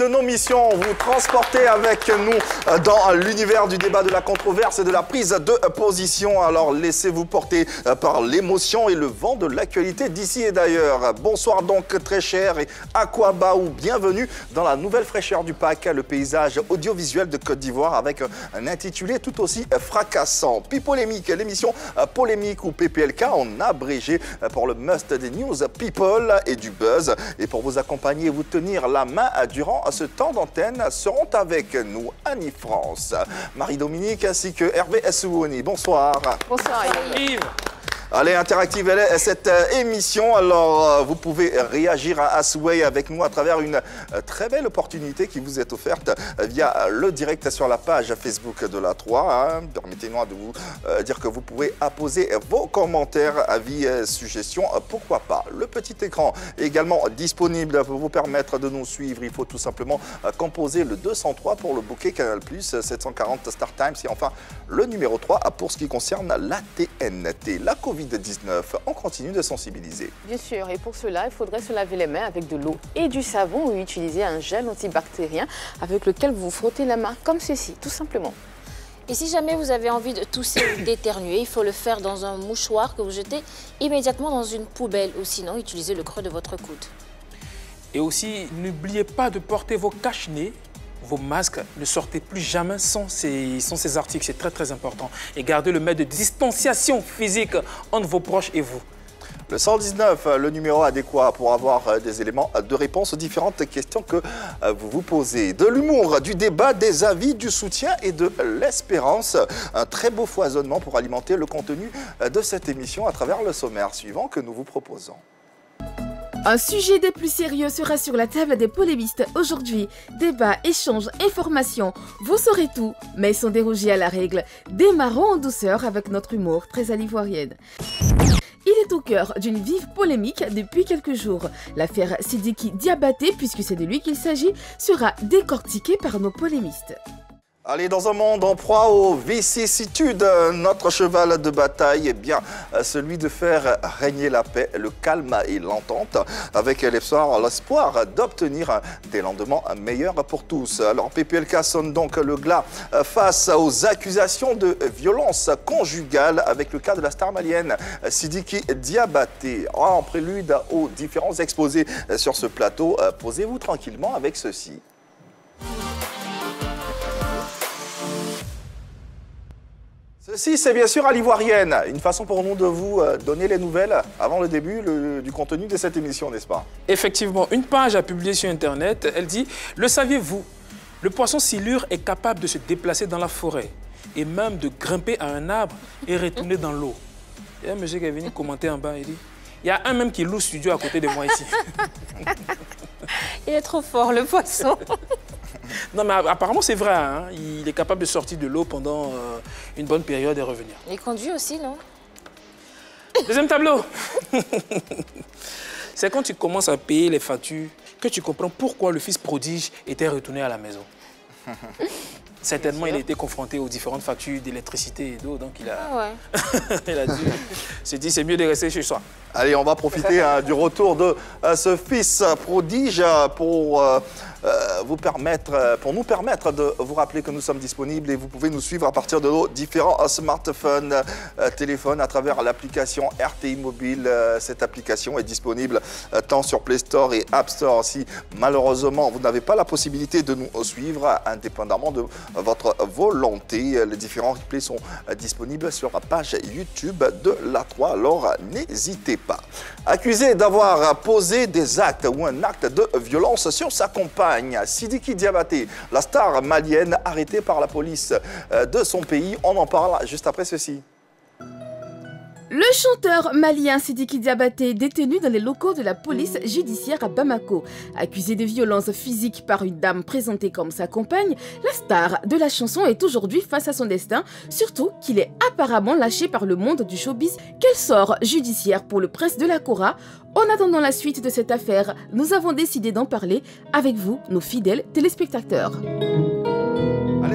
de nos missions, vous transporter avec nous dans l'univers du débat, de la controverse et de la prise de position. Alors laissez-vous porter par l'émotion et le vent de l'actualité d'ici et d'ailleurs. Bonsoir donc très cher et Aquabaou, bienvenue dans la nouvelle fraîcheur du PAC, le paysage audiovisuel de Côte d'Ivoire avec un intitulé tout aussi fracassant. Pipolémique, l'émission polémique ou PPLK en abrégé pour le must des news people et du buzz. Et pour vous accompagner et vous tenir la main durant ce temps d'antenne seront avec nous Annie France, Marie-Dominique ainsi que Hervé Essouoni. Bonsoir. Bonsoir Yves. Allez, interactive cette émission. Alors, vous pouvez réagir à souhait avec nous à travers une très belle opportunité qui vous est offerte via le direct sur la page Facebook de la 3. Permettez-nous de vous dire que vous pouvez apposer vos commentaires, avis, suggestions, pourquoi pas. Le petit écran est également disponible pour vous permettre de nous suivre. Il faut tout simplement composer le 203 pour le bouquet Canal+, 740 Star Times et enfin le numéro 3 pour ce qui concerne la TNT. La Covid-19, on continue de sensibiliser. Bien sûr, et pour cela, il faudrait se laver les mains avec de l'eau et du savon ou utiliser un gel antibactérien avec lequel vous frottez la main, comme ceci, tout simplement. Et si jamais vous avez envie de tousser ou d'éternuer, il faut le faire dans un mouchoir que vous jetez immédiatement dans une poubelle ou sinon utilisez le creux de votre coude. Et aussi, n'oubliez pas de porter vos cache-nez. Vos masques, ne sortez plus jamais sans ces articles, c'est très très important. Et gardez le mètre de distanciation physique entre vos proches et vous. Le 119, le numéro adéquat pour avoir des éléments de réponse aux différentes questions que vous vous posez. De l'humour, du débat, des avis, du soutien et de l'espérance. Un très beau foisonnement pour alimenter le contenu de cette émission à travers le sommaire suivant que nous vous proposons. Un sujet des plus sérieux sera sur la table des polémistes aujourd'hui. Débat, échange, information, vous saurez tout, mais sans déroger à la règle. Démarrons en douceur avec notre humour très à l'ivoirienne. Il est au cœur d'une vive polémique depuis quelques jours. L'affaire Sidiki Diabaté, puisque c'est de lui qu'il s'agit, sera décortiquée par nos polémistes. Allez, dans un monde en proie aux vicissitudes, notre cheval de bataille est bien celui de faire régner la paix, le calme et l'entente, avec l'espoir d'obtenir des lendemains meilleurs pour tous. Alors, PPLK sonne donc le glas face aux accusations de violence conjugale avec le cas de la star malienne Sidiki Diabaté. En prélude aux différents exposés sur ce plateau, posez-vous tranquillement avec ceci. Ceci, c'est bien sûr à l'ivoirienne. Une façon pour nous de vous donner les nouvelles avant le début du contenu de cette émission, n'est-ce pas? Effectivement, une page a publié sur Internet, elle dit « Le saviez-vous? Le poisson silure est capable de se déplacer dans la forêt et même de grimper à un arbre et retourner dans l'eau. » Il y a un monsieur qui est venu commenter en bas, il dit « Il y a un même qui loue studio à côté de moi ici. » Il est trop fort, le poisson. Non, mais apparemment, c'est vrai. Hein. Il est capable de sortir de l'eau pendant une bonne période et revenir. Il conduit aussi, non? Deuxième tableau. C'est quand tu commences à payer les factures que tu comprends pourquoi le fils prodige était retourné à la maison. Certainement, il a été confronté aux différentes factures d'électricité et d'eau, donc il a, il a dû se dire c'est mieux de rester chez soi. Allez, on va profiter du retour de ce fils prodige pour nous permettre de vous rappeler que nous sommes disponibles et vous pouvez nous suivre à partir de nos différents smartphones, téléphones, à travers l'application RTI Mobile. Cette application est disponible tant sur Play Store et App Store. Si malheureusement vous n'avez pas la possibilité de nous suivre, indépendamment de votre volonté, les différents replays sont disponibles sur la page YouTube de la 3, alors n'hésitez pas. Accusé d'avoir posé des actes ou un acte de violence sur sa compagne, Sidiki Diabaté, la star malienne arrêtée par la police de son pays. On en parle juste après ceci. Le chanteur malien Sidiki Diabaté, détenu dans les locaux de la police judiciaire à Bamako. Accusé de violence physique par une dame présentée comme sa compagne, la star de la chanson est aujourd'hui face à son destin, surtout qu'il est apparemment lâché par le monde du showbiz. Quel sort judiciaire pour le prince de la Kora? En attendant la suite de cette affaire, nous avons décidé d'en parler avec vous, nos fidèles téléspectateurs. Allez,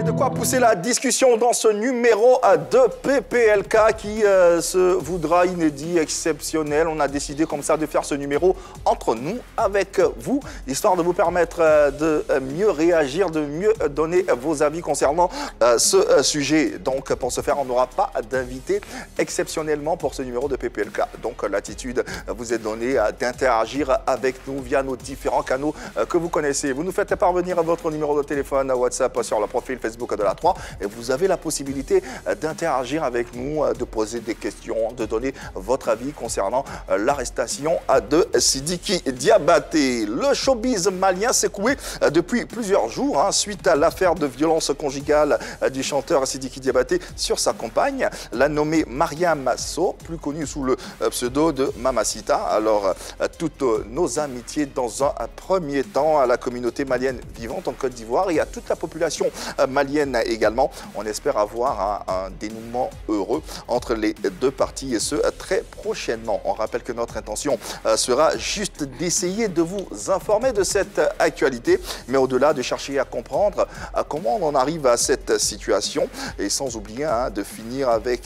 avez de quoi pousser la discussion dans ce numéro de PPLK qui se voudra inédit, exceptionnel. On a décidé comme ça de faire ce numéro entre nous, avec vous, histoire de vous permettre de mieux réagir, de mieux donner vos avis concernant ce sujet. Donc pour ce faire, on n'aura pas d'invité exceptionnellement pour ce numéro de PPLK. Donc l'attitude vous est donnée d'interagir avec nous via nos différents canaux que vous connaissez. Vous nous faites parvenir votre numéro de téléphone WhatsApp sur le profil Facebook de la 3 et vous avez la possibilité d'interagir avec nous, de poser des questions, de donner votre avis concernant l'arrestation de Sidiki Diabaté. Le showbiz malien s'est secoué depuis plusieurs jours suite à l'affaire de violence conjugale du chanteur Sidiki Diabaté sur sa compagne, la nommée Mariam Sow, plus connue sous le pseudo de Mamacita. Alors, toutes nos amitiés dans un premier temps à la communauté malienne vivante en Côte d'Ivoire et à toute la population malienne également. On espère avoir un dénouement heureux entre les deux parties et ce très prochainement. On rappelle que notre intention sera juste d'essayer de vous informer de cette actualité, mais au-delà de chercher à comprendre comment on en arrive à cette situation et sans oublier de finir avec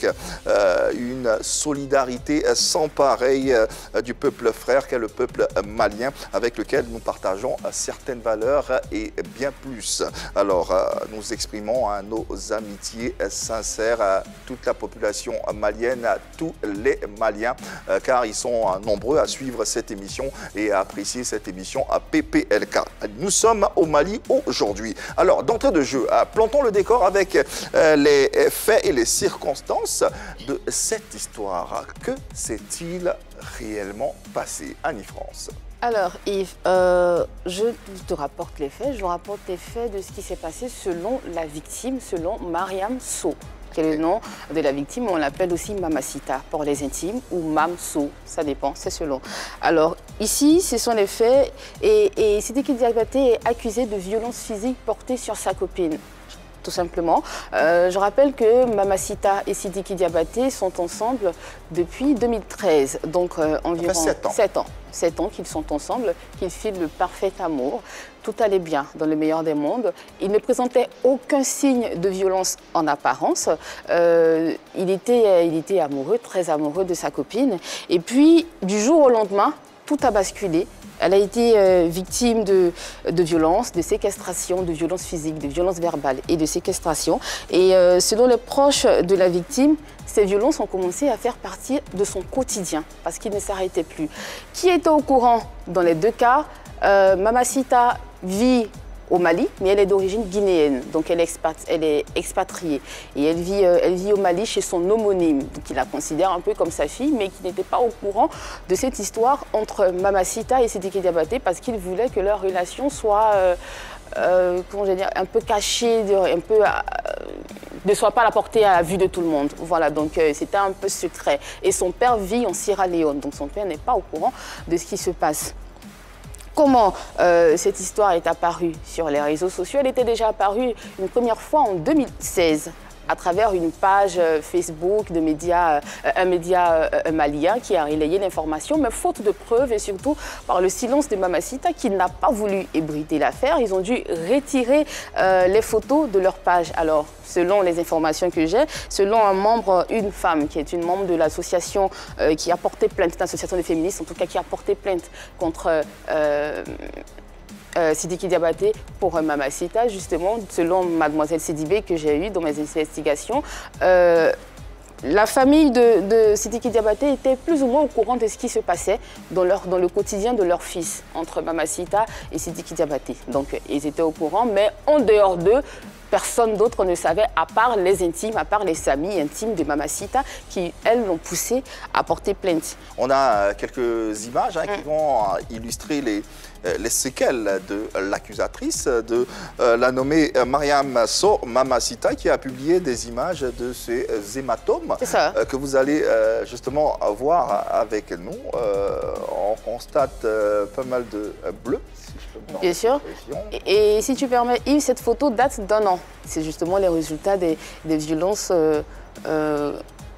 une solidarité sans pareil du peuple frère qu'est le peuple malien avec lequel nous partageons certaines valeurs et bien plus. Alors, nous exprimons nos amitiés sincères à toute la population malienne, à tous les Maliens, car ils sont nombreux à suivre cette émission et à apprécier cette émission à PPLK. Nous sommes au Mali aujourd'hui. Alors, d'entrée de jeu, plantons le décor avec les faits et les circonstances de cette histoire. Que s'est-il réellement passé? Annie-France. Alors Yves, je te rapporte les faits. Je rapporte les faits de ce qui s'est passé selon la victime, selon Mariam Sow. Quel est le nom de la victime? On l'appelle aussi Mamacita pour les intimes ou Mam Sow, ça dépend, c'est selon. Alors ici, ce sont les faits et Sidiki Diabaté est accusé de violence physique portée sur sa copine. Tout simplement. Je rappelle que Mamacita et Sidiki Diabaté sont ensemble depuis 2013, donc environ 7 ans qu'ils sont ensemble, qu'ils filent le parfait amour. Tout allait bien dans le meilleur des mondes. Il ne présentait aucun signe de violence en apparence. Il était amoureux, très amoureux de sa copine. Et puis, du jour au lendemain, tout a basculé. Elle a été victime de violences, de séquestration, de violences physiques, de violences verbales et de séquestration. Et selon les proches de la victime, ces violences ont commencé à faire partie de son quotidien parce qu'il ne s'arrêtait plus. Qui était au courant dans les deux cas? Mamacita vit au Mali, mais elle est d'origine guinéenne, donc elle est expatriée. Et elle vit au Mali chez son homonyme, qui la considère un peu comme sa fille, mais qui n'était pas au courant de cette histoire entre Mamacita et Sidiki Diabaté parce qu'il voulait que leur relation soit comment je vais dire, un peu cachée, ne soit pas à la portée à la vue de tout le monde. Voilà, donc c'était un peu secret. Et son père vit en Sierra Leone, donc son père n'est pas au courant de ce qui se passe. Comment cette histoire est apparue sur les réseaux sociaux? Elle était déjà apparue une première fois en 2016 à travers une page Facebook de un média malien qui a relayé l'information, mais faute de preuves et surtout par le silence de Mamacita qui n'a pas voulu ébruiter l'affaire. Ils ont dû retirer les photos de leur page. Alors, selon les informations que j'ai, selon une femme qui est une membre de l'association qui a porté plainte, une association de féministes en tout cas, qui a porté plainte contre Sidiki Diabaté pour Mamacita, justement, selon mademoiselle Sidibé que j'ai eue dans mes investigations. La famille de Sidiki Diabaté était plus ou moins au courant de ce qui se passait dans le quotidien de leur fils, entre Mamacita et Sidiki Diabaté. Donc, ils étaient au courant, mais en dehors d'eux, personne d'autre ne savait, à part les intimes, à part les amis intimes de Mamacita, qui, elles, l'ont poussé à porter plainte. On a quelques images qui vont illustrer les séquelles de l'accusatrice, de la nommée Mariam Sow Mamacita, qui a publié des images de ces hématomes que vous allez justement voir avec nous. On constate pas mal de bleu. Bien sûr. Et si tu permets, Yves, cette photo date d'1 an. C'est justement les résultats des violences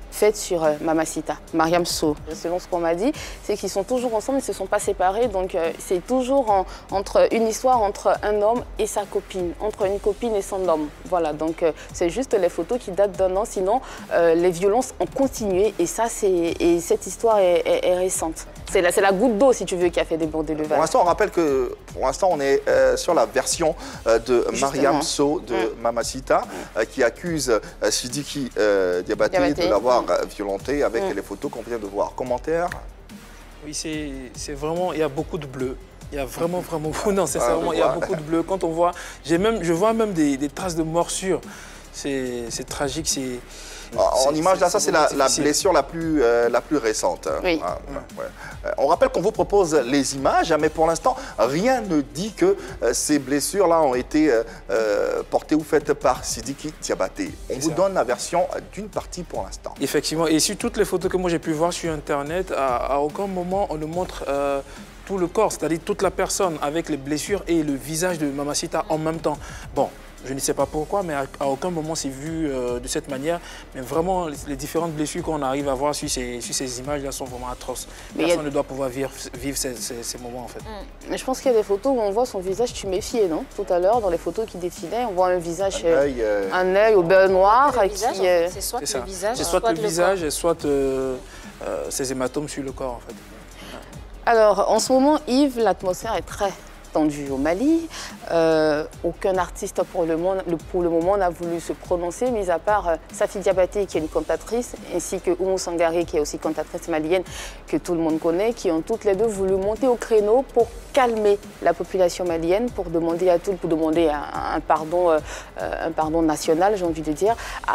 faite sur Mamacita, Mariam Sow. Selon ce qu'on m'a dit, c'est qu'ils sont toujours ensemble, ils ne se sont pas séparés. Donc c'est toujours entre une histoire entre un homme et sa copine, entre une copine et son homme. Voilà, donc c'est juste les photos qui datent d'un an. Sinon, les violences ont continué et cette histoire est récente. C'est la goutte d'eau, si tu veux, qui a fait déborder le vase. Pour l'instant, on rappelle que on est sur la version de Mariam Sow, de Mamacita, qui accuse Sidiki Diabaté de l'avoir violenté avec les photos qu'on vient de voir. Commentaire? Oui, c'est vraiment, il y a beaucoup de bleu. Il y a vraiment, non, sincèrement, il y a beaucoup de bleu. Quand on voit, je vois même des traces de morsures. C'est tragique, c'est... En image, là, ça, c'est la blessure la plus récente. Oui. On rappelle qu'on vous propose les images, mais pour l'instant, rien ne dit que ces blessures-là ont été portées ou faites par Sidiki Diabaté. On vous donne la version d'une partie pour l'instant. Effectivement. Et sur toutes les photos que moi j'ai pu voir sur Internet, à aucun moment on ne montre tout le corps, c'est-à-dire toute la personne avec les blessures et le visage de Mamacita en même temps. Bon. Je ne sais pas pourquoi, mais à aucun moment c'est vu de cette manière. Mais vraiment, les différentes blessures qu'on arrive à voir sur ces images-là sont vraiment atroces. Personne ne doit pouvoir vivre ces moments, en fait. Mais je pense qu'il y a des photos où on voit son visage tuméfié, non? Tout à l'heure, dans les photos qui défilaient, on voit un visage, un œil au beurre noir. C'est soit le visage, soit le visage, soit ces hématomes sur le corps, en fait. Alors, en ce moment, Yves, l'atmosphère est très tendue au Mali. Aucun artiste pour le moment n'a voulu se prononcer, mis à part Safi Diabaté, qui est une cantatrice, ainsi que Oumou Sangaré, qui est aussi cantatrice malienne, que tout le monde connaît, qui ont toutes les deux voulu monter au créneau pour calmer la population malienne, pour demander un pardon national, j'ai envie de dire,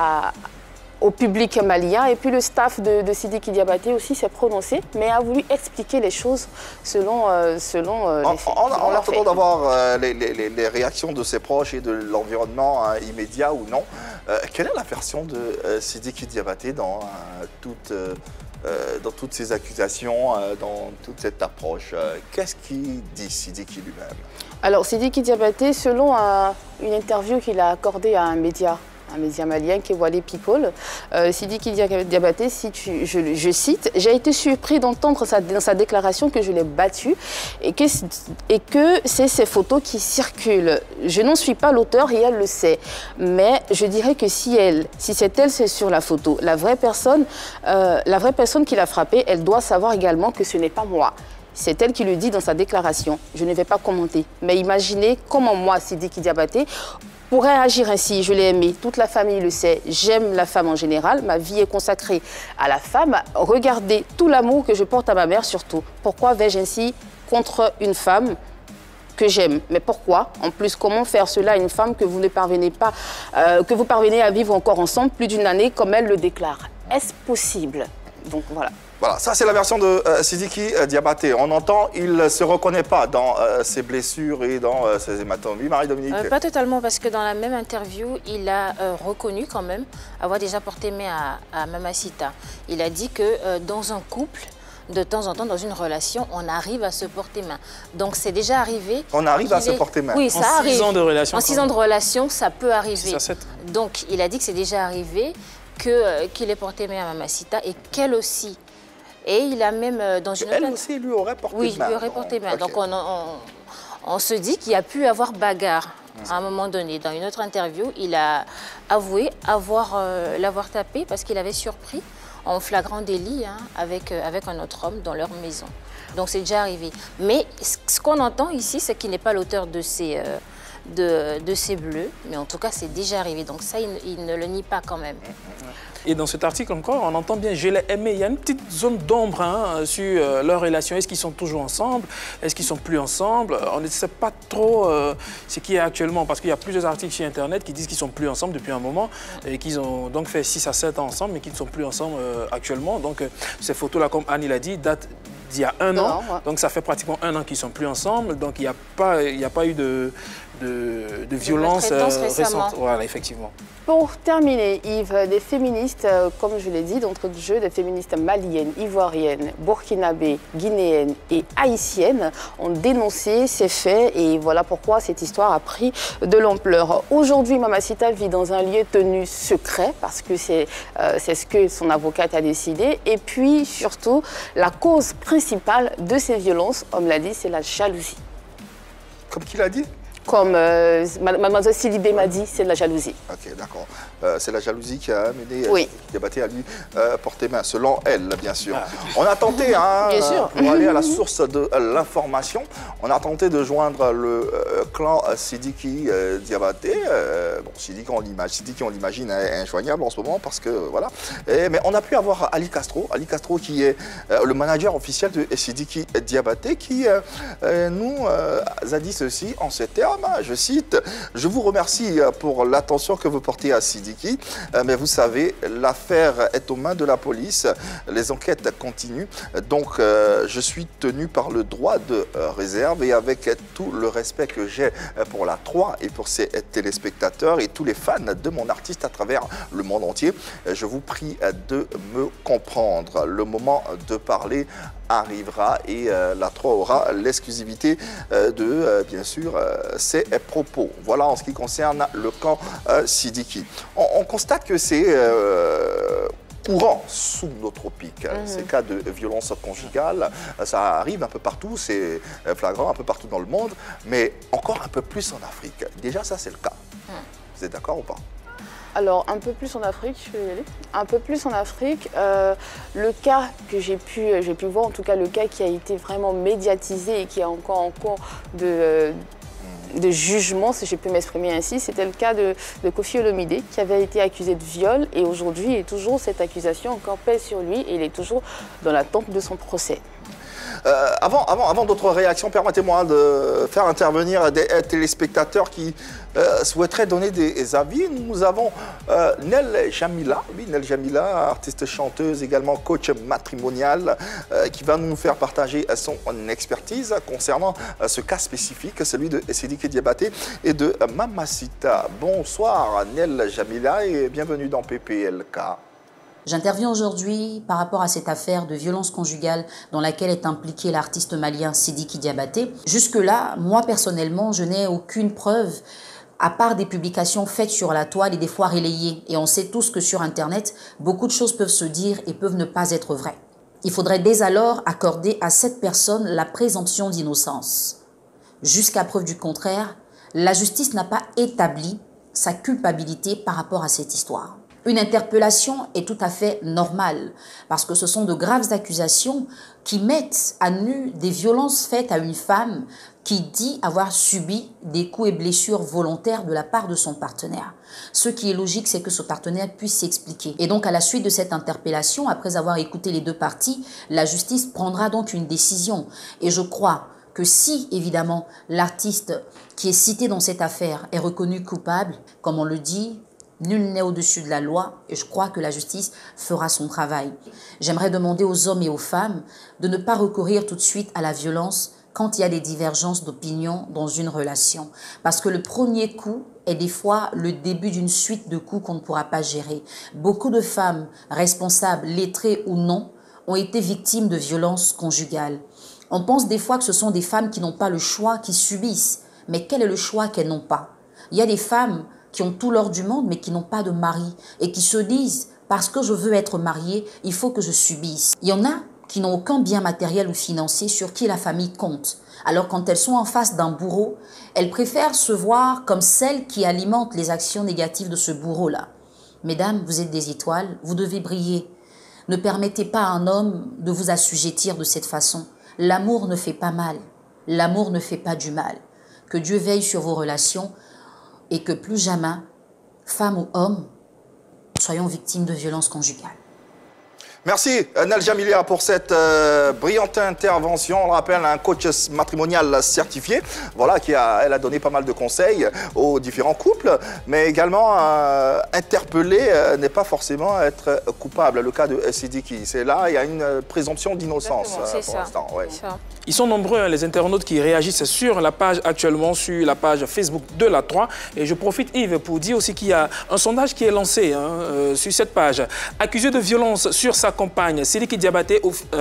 au public malien. Et puis le staff de Sidiki Diabaté aussi s'est prononcé, mais a voulu expliquer les choses selon les faits. On attend d'avoir les réactions de ses proches et de l'environnement immédiat ou non. Quelle est la version de Sidiki Diabaté dans toutes ces accusations, dans toute cette approche? Qu'est-ce qu'il dit Sidiki lui-même? Alors Sidiki Diabaté, selon une interview qu'il a accordée à un média malien qui est Wally People, Sidiki Diabaté, je cite, « J'ai été surpris d'entendre dans sa déclaration que je l'ai battu et que c'est ces photos qui circulent. Je n'en suis pas l'auteur et elle le sait. Mais je dirais que si c'est elle, c'est sur la photo. La vraie personne qui l'a frappée, elle doit savoir également que ce n'est pas moi. C'est elle qui le dit dans sa déclaration. Je ne vais pas commenter. Mais imaginez comment moi, Sidiki Diabaté, pourrait agir ainsi. Je l'ai aimé, toute la famille le sait. J'aime la femme en général. Ma vie est consacrée à la femme. Regardez tout l'amour que je porte à ma mère surtout. Pourquoi vais-je ainsi contre une femme que j'aime? Mais pourquoi? En plus, comment faire cela à une femme que vous ne parvenez pas, que vous parvenez à vivre encore ensemble plus d'une année comme elle le déclare? Est-ce possible? Donc voilà. Voilà, ça c'est la version de Sidiki Diabaté. On entend, il ne se reconnaît pas dans ses blessures et dans ses hématomes. Oui, Marie-Dominique? Pas totalement, parce que dans la même interview, il a reconnu quand même avoir déjà porté main à Mamacita. Il a dit que dans un couple, de temps en temps, dans une relation, on arrive à se porter main. Donc c'est déjà arrivé. On arrive à se porter main? Oui, ça arrive. 6 ans de relation. En 6 ans de relation, ça peut arriver. 6 à 7. Donc il a dit que c'est déjà arrivé, qu'il ait porté main à Mamacita et qu'elle aussi. Et il a même dans une... Elle aussi lui aurait porté main. Oui, lui aurait porté main. Okay. Donc on se dit qu'il y a pu avoir bagarre à un moment donné. Dans une autre interview, il a avoué l'avoir tapé parce qu'il avait surpris en flagrant délit avec un autre homme dans leur maison. Donc c'est déjà arrivé. Mais ce qu'on entend ici, c'est qu'il n'est pas l'auteur de ces bleus. Mais en tout cas, c'est déjà arrivé. Donc ça, il ne le nie pas quand même. Et dans cet article encore, on entend bien « je l'ai aimé ». Il y a une petite zone d'ombre sur leur relation. Est-ce qu'ils sont toujours ensemble? Est-ce qu'ils ne sont plus ensemble? On ne sait pas trop ce qui est actuellement, parce qu'il y a plusieurs articles sur Internet qui disent qu'ils ne sont plus ensemble depuis un moment et qu'ils ont donc fait 6 à 7 ans ensemble, mais qu'ils ne sont plus ensemble actuellement. Donc ces photos-là, comme Annie l'a dit, datent d'il y a un an. Donc ça fait pratiquement un an qu'ils ne sont plus ensemble. Donc il n'y a pas eu de violences récentes. Voilà, effectivement. Pour terminer, Yves, des féministes, comme je l'ai dit d'entrée de jeu, des féministes maliennes, ivoiriennes, burkinabées, guinéennes et haïtiennes ont dénoncé ces faits et voilà pourquoi cette histoire a pris de l'ampleur. Aujourd'hui, Mamacita vit dans un lieu tenu secret parce que c'est ce que son avocate a décidé. Et puis, surtout, la cause principale de ces violences, on me l'a dit, c'est la jalousie. Comme qui l'a dit? Comme mademoiselle Sidibé m'a dit, c'est de la jalousie. Ok, d'accord. C'est la jalousie qui a amené Diabaté à lui porter main, selon elle, bien sûr. On a tenté, hein, bien sûr. pour aller à la source de l'information, on a tenté de joindre le clan Sidiki Diabaté. Bon, Sidiki, on l'imagine injoignable en ce moment parce que, voilà. Mais on a pu avoir Ali Castro qui est le manager officiel de Sidiki Diabaté, qui nous a dit ceci en ces termes. Je cite, « Je vous remercie pour l'attention que vous portez à Sidiki, mais vous savez, l'affaire est aux mains de la police, les enquêtes continuent, donc je suis tenu par le droit de réserve et avec tout le respect que j'ai pour la 3 et pour ses téléspectateurs et tous les fans de mon artiste à travers le monde entier, je vous prie de me comprendre. Le moment de parler arrivera et la 3 aura l'exclusivité de, bien sûr, ses propos. Voilà en ce qui concerne le camp Sidiki. On constate que c'est courant sous nos tropiques. Ces cas de violence conjugale, ça arrive un peu partout, c'est flagrant un peu partout dans le monde, mais encore un peu plus en Afrique. Déjà, ça, c'est le cas. Vous êtes d'accord ou pas? Alors, un peu plus en Afrique, je peux y aller. Un peu plus en Afrique, le cas que j'ai pu voir, en tout cas le cas qui a été vraiment médiatisé et qui est encore en cours de jugement, si je peux m'exprimer ainsi, c'était le cas de Koffi Olomide, qui avait été accusé de viol et aujourd'hui, toujours cette accusation encore pèse sur lui et il est toujours dans l'attente de son procès. Avant d'autres réactions, permettez-moi de faire intervenir des téléspectateurs qui souhaiteraient donner des avis. Nous avons Nel Jamila, oui, Nel Jamila, artiste chanteuse, également coach matrimonial, qui va nous faire partager son expertise concernant ce cas spécifique, celui de Sidiki Diabaté et de Mamacita. Bonsoir Nel Jamila et bienvenue dans PPLK. J'interviens aujourd'hui par rapport à cette affaire de violence conjugale dans laquelle est impliqué l'artiste malien Sidiki Diabaté. Jusque-là, moi personnellement, je n'ai aucune preuve, à part des publications faites sur la toile et des fois relayées. Et on sait tous que sur Internet, beaucoup de choses peuvent se dire et peuvent ne pas être vraies. Il faudrait dès alors accorder à cette personne la présomption d'innocence. Jusqu'à preuve du contraire, la justice n'a pas établi sa culpabilité par rapport à cette histoire. Une interpellation est tout à fait normale parce que ce sont de graves accusations qui mettent à nu des violences faites à une femme qui dit avoir subi des coups et blessures volontaires de la part de son partenaire. Ce qui est logique, c'est que ce partenaire puisse s'expliquer. Et donc, à la suite de cette interpellation, après avoir écouté les deux parties, la justice prendra donc une décision. Et je crois que si, évidemment, l'artiste qui est cité dans cette affaire est reconnu coupable, comme on le dit, nul n'est au-dessus de la loi et je crois que la justice fera son travail. J'aimerais demander aux hommes et aux femmes de ne pas recourir tout de suite à la violence quand il y a des divergences d'opinion dans une relation. Parce que le premier coup est des fois le début d'une suite de coups qu'on ne pourra pas gérer. Beaucoup de femmes, responsables, lettrées ou non, ont été victimes de violences conjugales. On pense des fois que ce sont des femmes qui n'ont pas le choix, qui subissent. Mais quel est le choix qu'elles n'ont pas? Il y a des femmes qui ont tout l'or du monde, mais qui n'ont pas de mari et qui se disent « parce que je veux être mariée, il faut que je subisse ». Il y en a qui n'ont aucun bien matériel ou financier sur qui la famille compte. Alors quand elles sont en face d'un bourreau, elles préfèrent se voir comme celles qui alimentent les actions négatives de ce bourreau-là. Mesdames, vous êtes des étoiles, vous devez briller. Ne permettez pas à un homme de vous assujettir de cette façon. L'amour ne fait pas mal, l'amour ne fait pas du mal. Que Dieu veille sur vos relations et que plus jamais, femmes ou hommes, soyons victimes de violences conjugales. Merci Nel Jamilia pour cette brillante intervention. On le rappelle, un coach matrimonial certifié, voilà, elle a donné pas mal de conseils aux différents couples, mais également interpeller n'est pas forcément être coupable. Le cas de Sidiki, c'est là, il y a une présomption d'innocence pour l'instant. Ouais. Ils sont nombreux, hein, les internautes qui réagissent sur la page actuellement, sur la page Facebook de la 3. Et je profite, Yves, pour dire aussi qu'il y a un sondage qui est lancé sur cette page. Accusé de violence sur sa compagne, Sidiki Diabaté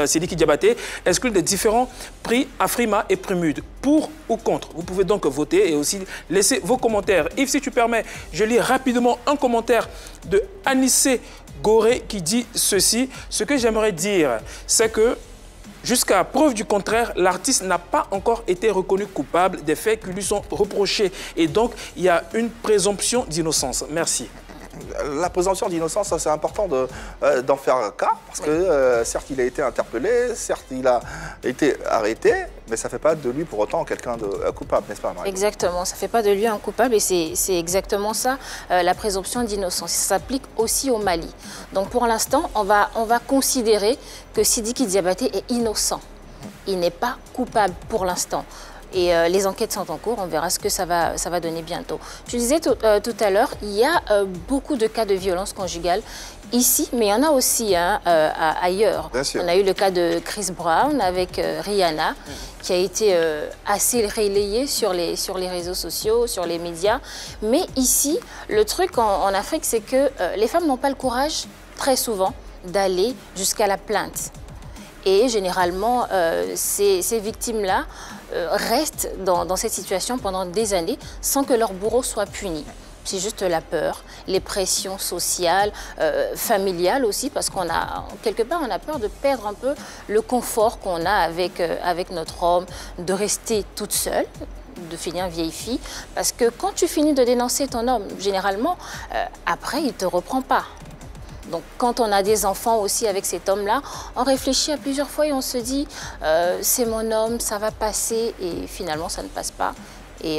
exclut des différents prix Afrima et Prémude. Pour ou contre? Vous pouvez donc voter et aussi laisser vos commentaires. Yves, si tu permets, je lis rapidement un commentaire de Anissé Goré qui dit ceci. Ce que j'aimerais dire, c'est que jusqu'à preuve du contraire, l'artiste n'a pas encore été reconnu coupable des faits qui lui sont reprochés. Et donc, il y a une présomption d'innocence. Merci. La présomption d'innocence, c'est important d'en faire cas, parce que certes, il a été interpellé, certes, il a été arrêté, mais ça ne fait pas de lui pour autant quelqu'un de coupable, n'est-ce pas, Marie? Exactement, ça ne fait pas de lui un coupable et c'est exactement ça, la présomption d'innocence. Ça s'applique aussi au Mali. Donc pour l'instant, on va considérer que Sidiki Diabaté est innocent. Il n'est pas coupable pour l'instant. Et les enquêtes sont en cours, on verra ce que ça va donner bientôt. Je disais tout à l'heure, il y a beaucoup de cas de violence conjugale ici, mais il y en a aussi ailleurs. On a eu le cas de Chris Brown avec Rihanna, qui a été assez relayé sur les réseaux sociaux, sur les médias. Mais ici, le truc en Afrique, c'est que les femmes n'ont pas le courage, très souvent, d'aller jusqu'à la plainte. Et généralement, ces victimes-là restent dans cette situation pendant des années sans que leur bourreau soit puni. C'est juste la peur, les pressions sociales, familiales aussi, parce quelque part, on a peur de perdre un peu le confort qu'on a avec notre homme, de rester toute seule, de finir vieille fille. Parce que quand tu finis de dénoncer ton homme, généralement, après, il ne te reprend pas. Donc, quand on a des enfants aussi avec cet homme-là, on réfléchit à plusieurs fois et on se dit c'est mon homme, ça va passer, et finalement, ça ne passe pas. Et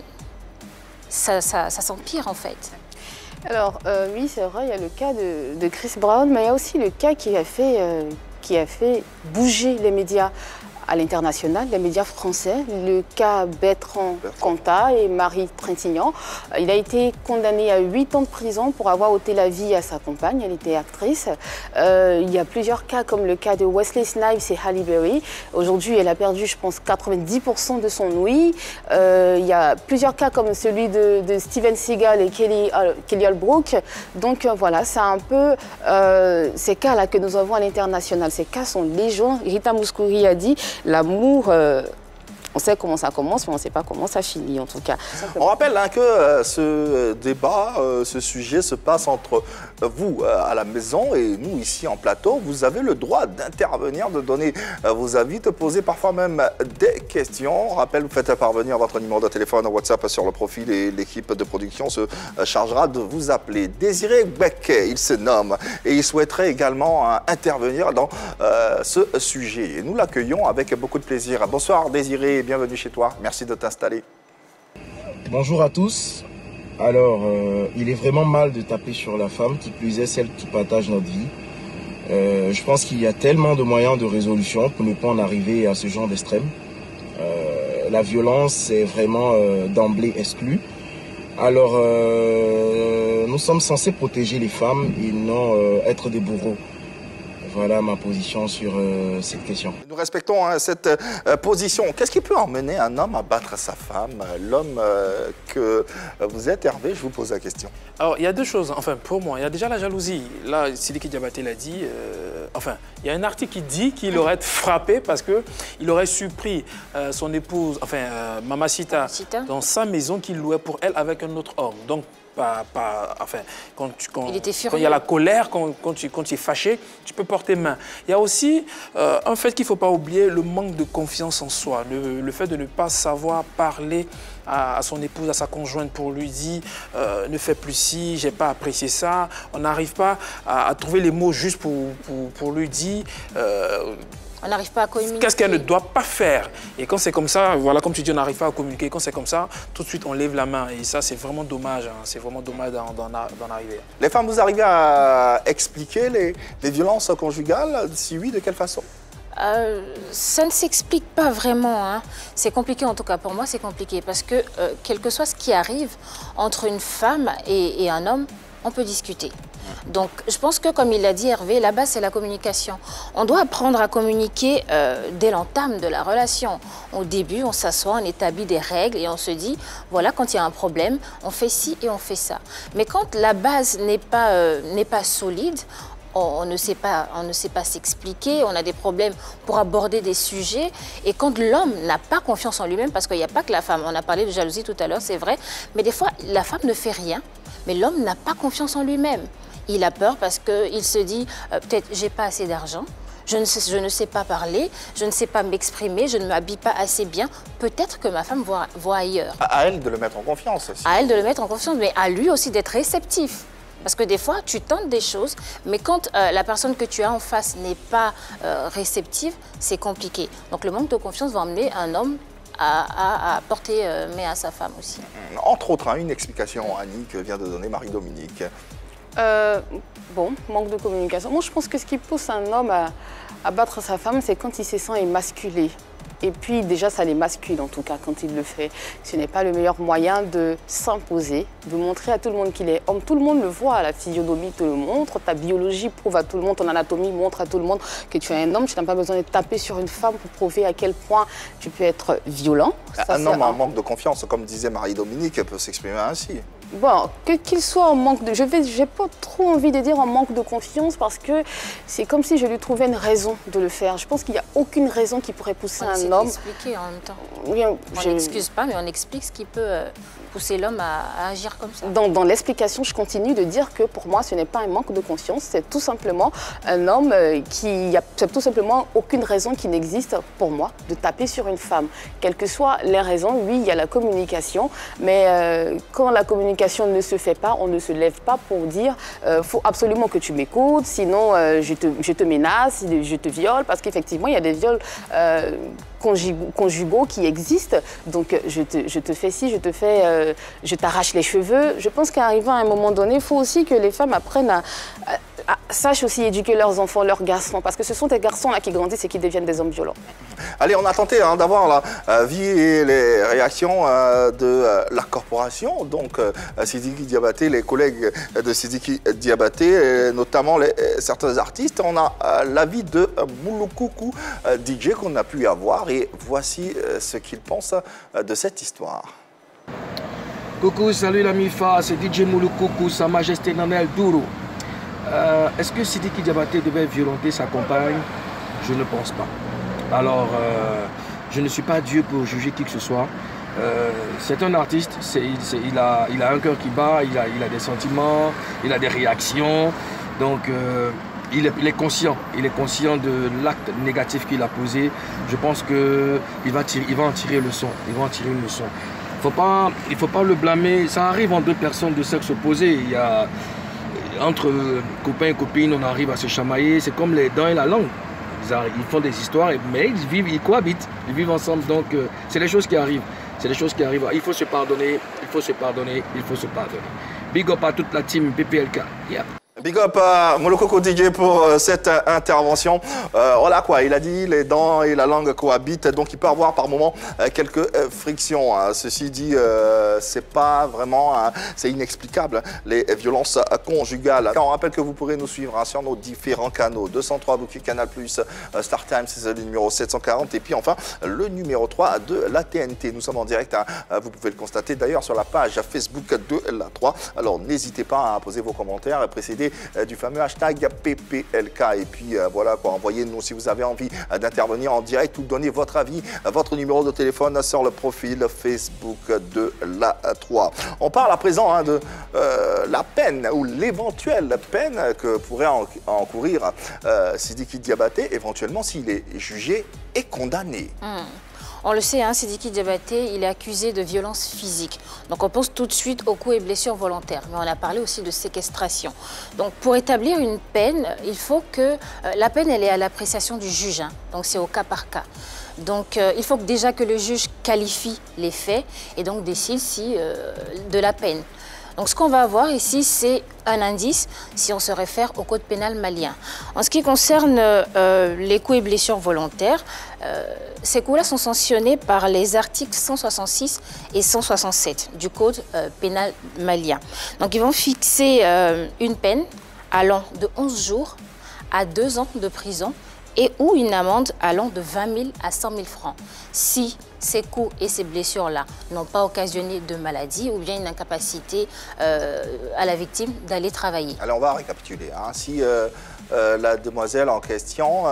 ça s'empire, en fait. Alors, oui, c'est vrai, il y a le cas de Chris Brown, mais il y a aussi le cas qui a fait bouger les médias à l'international, les médias français, le cas Bertrand Cantat et Marie Trintignant. Il a été condamné à 8 ans de prison pour avoir ôté la vie à sa compagne, elle était actrice. Il y a plusieurs cas comme le cas de Wesley Snipes et Halle Berry. Aujourd'hui, elle a perdu, je pense, 90% de son ouïe. Il y a plusieurs cas comme celui de Steven Seagal et Kelly Holbrook. Donc voilà, c'est un peu ces cas-là que nous avons à l'international. Ces cas sont légion. Rita Mouskouri a dit l'amour, on sait comment ça commence, mais on ne sait pas comment ça finit, en tout cas. On rappelle que ce débat, ce sujet se passe entre vous à la maison et nous ici en plateau. Vous avez le droit d'intervenir, de donner vos avis, de poser parfois même des questions. On rappelle, vous faites parvenir votre numéro de téléphone WhatsApp sur le profil et l'équipe de production se chargera de vous appeler. Désiré Becquet, il se nomme, et il souhaiterait également intervenir dans ce sujet. Et nous l'accueillons avec beaucoup de plaisir. Bonsoir Désiré. Bienvenue chez toi, merci de t'installer. Bonjour à tous. Alors, il est vraiment mal de taper sur la femme, qui plus est celle qui partage notre vie. Je pense qu'il y a tellement de moyens de résolution pour ne pas en arriver à ce genre d'extrême. La violence est vraiment d'emblée exclue. Alors, nous sommes censés protéger les femmes et non être des bourreaux. Voilà ma position sur cette question. Nous respectons cette position. Qu'est-ce qui peut emmener un homme à battre sa femme? L'homme que vous êtes, Hervé, je vous pose la question. Alors, il y a deux choses. Enfin, pour moi, il y a déjà la jalousie. Là, Sidiki Diabaté l'a dit. Enfin, il y a un article qui dit qu'il aurait été frappé parce qu'il aurait surpris son épouse, enfin, Mamacita, dans sa maison qu'il louait pour elle avec un autre homme. Donc, enfin, quand il y a la colère, quand tu es fâché, tu peux porter main. Il y a aussi un fait qu'il ne faut pas oublier, le manque de confiance en soi, le fait de ne pas savoir parler à son épouse, à sa conjointe pour lui dire ne fais plus ci, j'ai pas apprécié ça. On n'arrive pas à trouver les mots justes pour lui dire On n'arrive pas à communiquer. Qu'est-ce qu'elle ne doit pas faire? Et quand c'est comme ça, voilà, comme tu dis, on n'arrive pas à communiquer. Quand c'est comme ça, tout de suite, on lève la main. Et ça, c'est vraiment dommage. Hein. C'est vraiment dommage d'en arriver. Les femmes, vous arrivez à expliquer les violences conjugales? Si oui, de quelle façon? Ça ne s'explique pas vraiment. Hein. C'est compliqué, en tout cas pour moi, c'est compliqué. Parce que, quel que soit ce qui arrive entre une femme et un homme, on peut discuter. Donc, je pense que, comme il l'a dit Hervé, la base, c'est la communication. On doit apprendre à communiquer dès l'entame de la relation. Au début, on s'assoit, on établit des règles et on se dit, voilà, quand il y a un problème, on fait ci et on fait ça. Mais quand la base n'est pas solide, on ne sait pas s'expliquer, on a des problèmes pour aborder des sujets. Et quand l'homme n'a pas confiance en lui-même, parce qu'il n'y a pas que la femme, on a parlé de jalousie tout à l'heure, c'est vrai, mais des fois, la femme ne fait rien, mais l'homme n'a pas confiance en lui-même. Il a peur parce qu'il se dit, peut-être, j'ai pas assez d'argent, je ne sais pas parler, je ne sais pas m'exprimer, je ne m'habille pas assez bien. Peut-être que ma femme voit ailleurs. À elle de le mettre en confiance aussi. À elle de le mettre en confiance, mais à lui aussi d'être réceptif. Parce que des fois, tu tentes des choses, mais quand la personne que tu as en face n'est pas réceptive, c'est compliqué. Donc le manque de confiance va emmener un homme à porter main à sa femme aussi. Entre autres, hein, une explication, Annie, que vient de donner Marie-Dominique. Bon, manque de communication. Moi, je pense que ce qui pousse un homme à battre sa femme, c'est quand il se sent émasculé. Et puis, déjà, ça l'émascule, en tout cas, quand il le fait. Ce n'est pas le meilleur moyen de s'imposer, de montrer à tout le monde qu'il est homme. Tout le monde le voit, la physionomie te le montre, ta biologie prouve à tout le monde, ton anatomie montre à tout le monde que tu es un homme. Tu n'as pas besoin de taper sur une femme pour prouver à quel point tu peux être violent. Un homme en manque de confiance, comme disait Marie-Dominique, peut s'exprimer ainsi. Bon, qu'il soit en manque de... J'ai pas trop envie de dire en manque de confiance parce que c'est comme si je lui trouvais une raison de le faire. Je pense qu'il n'y a aucune raison qui pourrait pousser un homme... On essaie d'expliquer en même temps. Oui, on n'excuse pas, mais on explique ce qui peut pousser l'homme à agir comme ça. Dans l'explication, je continue de dire que pour moi, ce n'est pas un manque de confiance. C'est tout simplement un homme qui... C'est tout simplement aucune raison qui n'existe pour moi de taper sur une femme. Quelles que soient les raisons, oui, il y a la communication, mais quand la communication ne se fait pas, on ne se lève pas pour dire faut absolument que tu m'écoutes, sinon je te menace, je te viole, parce qu'effectivement il y a des viols conjugaux qui existent, donc je te fais ci, je t'arrache les cheveux. Je pense qu'arrivant à un moment donné, il faut aussi que les femmes apprennent sachent aussi éduquer leurs enfants, leurs garçons, parce que ce sont des garçons là qui grandissent et qui deviennent des hommes violents. Allez, on a tenté d'avoir la vie et les réactions de la corporation, donc Sidiki Diabaté, les collègues de Sidiki Diabaté, notamment certains artistes. On a l'avis de Mouloukoukou DJ qu'on a pu avoir et voici ce qu'il pense de cette histoire. Coucou, salut la MIFA, c'est DJ Mouloukoukou, Sa Majesté Nanel Douro. Est-ce que Sidiki Diabaté devait violenter sa compagne? Je ne pense pas. Alors, je ne suis pas Dieu pour juger qui que ce soit. C'est un artiste, il a un cœur qui bat, il a des sentiments, il a des réactions. Donc, il est conscient de l'acte négatif qu'il a posé. Je pense qu'il va en tirer le son. Il faut pas le blâmer. Ça arrive en deux personnes de sexe opposé. Entre copains et copines, on arrive à se chamailler. C'est comme les dents et la langue. Ils font des histoires, mais ils cohabitent, ils vivent ensemble. Donc, c'est les choses qui arrivent. Il faut se pardonner, Big up à toute la team PPLK. Yep. Big up à Mouloukoukou DJ pour cette intervention. Voilà quoi, il a dit les dents et la langue cohabitent, donc il peut avoir par moment quelques frictions. Ceci dit, c'est pas vraiment, c'est inexplicable, les violences conjugales. On rappelle que vous pourrez nous suivre sur nos différents canaux. 203 Bouquet Canal+, Star Times, c'est le numéro 740, et puis enfin le numéro 3 de la TNT. Nous sommes en direct, vous pouvez le constater d'ailleurs sur la page Facebook de la 3. Alors n'hésitez pas à poser vos commentaires, précédés du fameux hashtag PPLK. Et puis voilà quoi, envoyez-nous si vous avez envie d'intervenir en direct ou donner votre avis, votre numéro de téléphone sur le profil Facebook de la 3. On parle à présent de la peine ou l'éventuelle peine que pourrait encourir Sidiki Diabaté éventuellement s'il est jugé et condamné. On le sait, hein, Sidiki Diabaté, il est accusé de violence physique. Donc on pense tout de suite aux coups et blessures volontaires. Mais on a parlé aussi de séquestration. Donc pour établir une peine, il faut que la peine elle est à l'appréciation du juge. Hein. Donc c'est au cas par cas. Donc il faut déjà que le juge qualifie les faits et donc décide si, de la peine. Donc ce qu'on va avoir ici, c'est un indice si on se réfère au code pénal malien. En ce qui concerne les coups et blessures volontaires, ces coups-là sont sanctionnés par les articles 166 et 167 du code pénal malien. Donc ils vont fixer une peine allant de 11 jours à 2 ans de prison et ou une amende allant de 20 000 à 100 000 francs. Si ces coups et ces blessures-là n'ont pas occasionné de maladie ou bien une incapacité à la victime d'aller travailler. Alors on va récapituler. Hein. Si la demoiselle en question,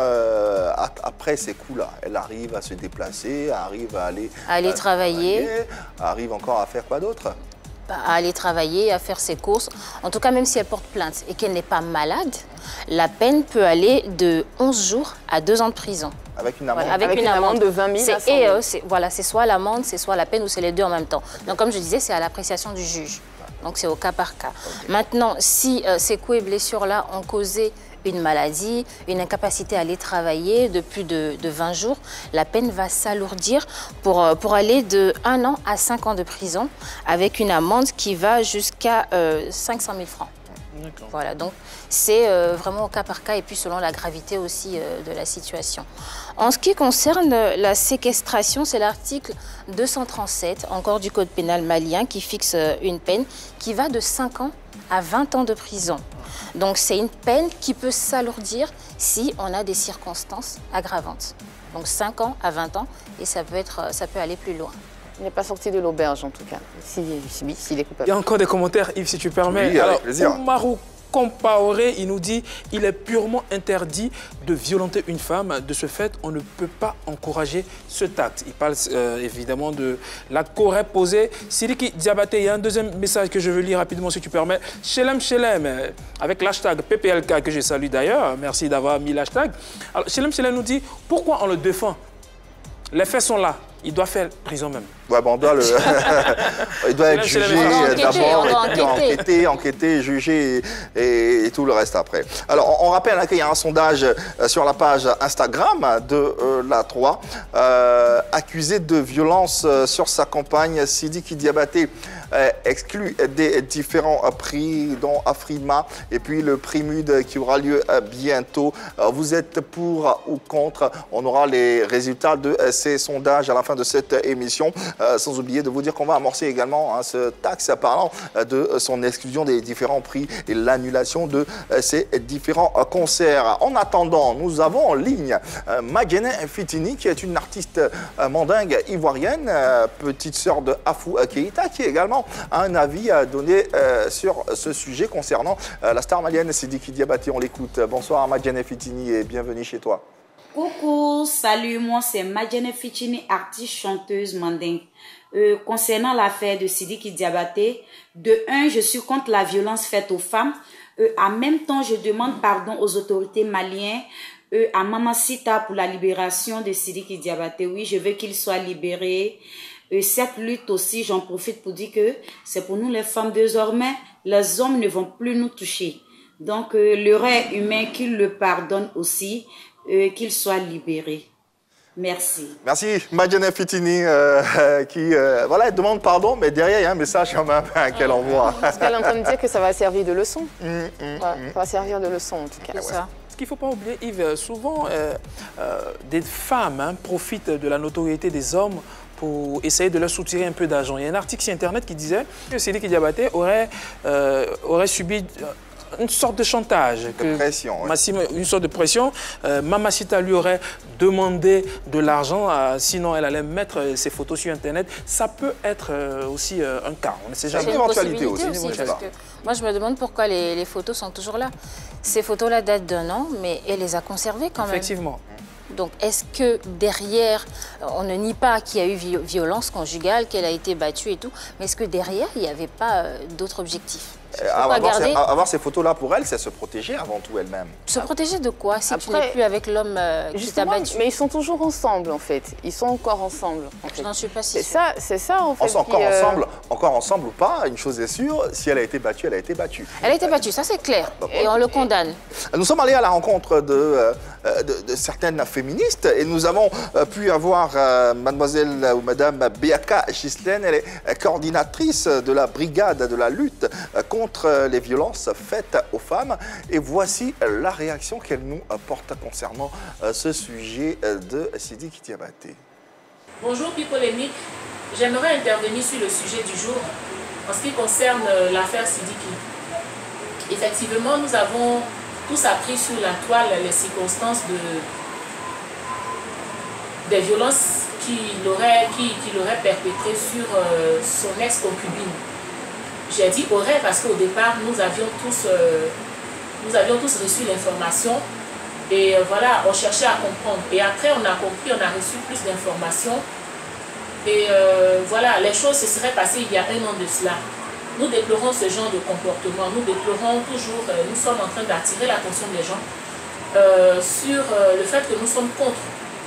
après ces coups-là, elle arrive à se déplacer, arrive à aller travailler, arrive encore à faire quoi d'autre? À aller travailler, à faire ses courses. En tout cas, même si elle porte plainte et qu'elle n'est pas malade, la peine peut aller de 11 jours à 2 ans de prison. Avec une amende, voilà, avec une amende de 20 000 à 100 000. Voilà, c'est soit l'amende, c'est soit la peine ou c'est les deux en même temps. Donc comme je disais, c'est à l'appréciation du juge. Donc c'est au cas par cas. Maintenant, si ces coups et blessures-là ont causé une maladie, une incapacité à aller travailler de plus de 20 jours, la peine va s'alourdir pour aller de 1 an à 5 ans de prison avec une amende qui va jusqu'à 500 000 francs. Voilà, donc c'est vraiment au cas par cas et puis selon la gravité aussi de la situation. En ce qui concerne la séquestration, c'est l'article 237, encore du code pénal malien, qui fixe une peine qui va de 5 ans à 20 ans de prison. Donc c'est une peine qui peut s'alourdir si on a des circonstances aggravantes. Donc 5 ans à 20 ans et ça peut aller plus loin. Il n'est pas sorti de l'auberge en tout cas, s'il est coupable. Il y a encore des commentaires, Yves, si tu permets. Oui, avec plaisir. Oumarou Compaoré, il nous dit il est purement interdit de violenter une femme. De ce fait, on ne peut pas encourager cet acte. Il parle évidemment de la Corée posée. Sidiki Diabaté, il y a un deuxième message que je veux lire rapidement, si tu permets. Shelem Shelem, avec l'hashtag PPLK que je salue d'ailleurs. Merci d'avoir mis l'hashtag. Alors, Shelem Shelem nous dit pourquoi on le défend. Les faits sont là. Il doit faire prison même. Ouais, bon, on doit il doit être jugé d'abord, enquêté, jugé et tout le reste après. Alors, on rappelle qu'il y a un sondage sur la page Instagram de la 3, accusé de violence sur sa compagne. Sidiki Diabaté exclu des différents prix, dont Afrima et puis le prix MUD qui aura lieu bientôt. Vous êtes pour ou contre? On aura les résultats de ces sondages à la fin de cette émission. Sans oublier de vous dire qu'on va amorcer également ce taxe parlant de son exclusion des différents prix et l'annulation de ces différents concerts. En attendant, nous avons en ligne Madjene Fitini, qui est une artiste mandingue ivoirienne, petite sœur de Afou Keïta, qui également a un avis à donner sur ce sujet concernant la star malienne Sidiki Diabaté. On l'écoute. Bonsoir Madjene Fitini et bienvenue chez toi. Coucou, salut, moi c'est Madjene Fitini, artiste chanteuse mandingue. Concernant l'affaire de Sidiki Diabaté, de 1, je suis contre la violence faite aux femmes. En même temps, je demande pardon aux autorités maliennes, à Mamacita pour la libération de Sidiki Diabaté. Oui, je veux qu'il soit libéré. Cette lutte aussi, j'en profite pour dire que c'est pour nous les femmes désormais, les hommes ne vont plus nous toucher. Donc, l'erreur humain, qu'il le pardonne aussi, qu'il soit libéré. Merci. Merci Madjene Fitini qui voilà, demande pardon, mais derrière il y a un message quand même qu'elle envoie. Parce qu'elle est en train de dire que ça va servir de leçon. Ça va servir de leçon en tout cas. Ça. Ce qu'il ne faut pas oublier, Yves, souvent des femmes profitent de la notoriété des hommes pour essayer de leur soutirer un peu d'argent. Il y a un article sur Internet qui disait que Sidiki Diabaté aurait subi une sorte de chantage. De pression. Ouais. Une sorte de pression. Mamacita lui aurait demandé de l'argent, sinon elle allait mettre ses photos sur Internet. Ça peut être aussi un cas. On ne sait jamais. C'est une éventualité aussi. Parce que moi, je me demande pourquoi les photos sont toujours là. Ces photos-là datent d'1 an, mais elle les a conservées quand même. Effectivement. Donc, est-ce que derrière, on ne nie pas qu'il y a eu violence conjugale, qu'elle a été battue et tout, mais est-ce que derrière, il n'y avait pas d'autres objectifs? Avoir ces photos-là pour elle, c'est se protéger avant tout elle-même. Se protéger de quoi si tu n'es plus avec l'homme qui t'a battu? Mais ils sont toujours ensemble, en fait. Ils sont encore ensemble. Je n'en suis pas si sûre. C'est ça, en fait. On sont encore ensemble ou pas, une chose est sûre, si elle a été battue, elle a été battue. Elle a été battue, ça c'est clair. Et on le condamne. Nous sommes allés à la rencontre de certaines féministes et nous avons pu avoir mademoiselle ou madame Beaka Ghislaine. Elle est coordinatrice de la brigade de la lutte contre les violences faites aux femmes. Et voici la réaction qu'elle nous apporte concernant ce sujet de Sidiki Diabaté. Bonjour Pipolémique, j'aimerais intervenir sur le sujet du jour en ce qui concerne l'affaire Sidiki. Effectivement, nous avons tous appris sur la toile les circonstances des violences qu'il aurait perpétrées sur son ex-concubine. J'ai dit aurait parce qu'au départ, nous avions tous reçu l'information et voilà, on cherchait à comprendre. Et après, on a compris, on a reçu plus d'informations. Et voilà, les choses se seraient passées il y a 1 an de cela. Nous déplorons ce genre de comportement. Nous déplorons toujours, nous sommes en train d'attirer l'attention des gens sur le fait que nous sommes contre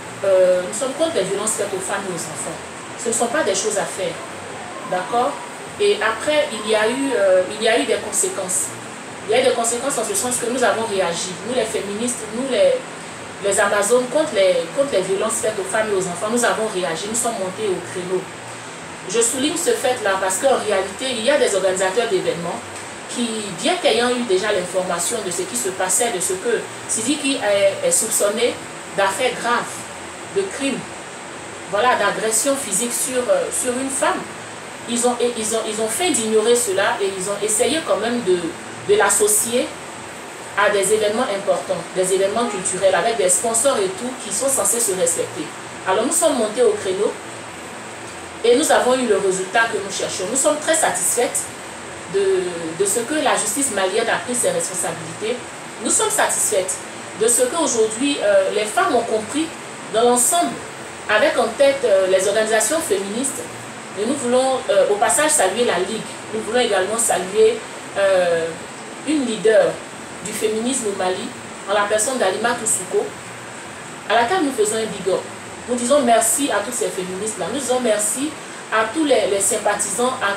les violences faites aux femmes et aux enfants. Ce ne sont pas des choses à faire. D'accord? Et après, il y a eu des conséquences. Il y a eu des conséquences en ce sens que nous avons réagi. Nous, les féministes, nous, les Amazones, contre les violences faites aux femmes et aux enfants, nous avons réagi. Nous sommes montés au créneau. Je souligne ce fait-là parce qu'en réalité, il y a des organisateurs d'événements qui, bien qu'ayant eu déjà l'information de ce qui se passait, de ce que Sidiki est soupçonné d'affaires graves, de crimes, voilà, d'agression physique sur une femme, ils ont fait d'ignorer cela et ils ont essayé quand même de l'associer à des événements importants, des événements culturels avec des sponsors et tout qui sont censés se respecter. Alors nous sommes montés au créneau et nous avons eu le résultat que nous cherchions. Nous sommes très satisfaites de ce que la justice malienne a pris ses responsabilités. Nous sommes satisfaites de ce qu'aujourd'hui les femmes ont compris dans l'ensemble, avec en tête les organisations féministes. Et nous voulons au passage saluer la Ligue. Nous voulons également saluer une leader du féminisme au Mali, en la personne d'Alima Toussouko, à laquelle nous faisons un big up. Nous disons merci à tous ces féministes-là. Nous disons merci à tous les sympathisants, à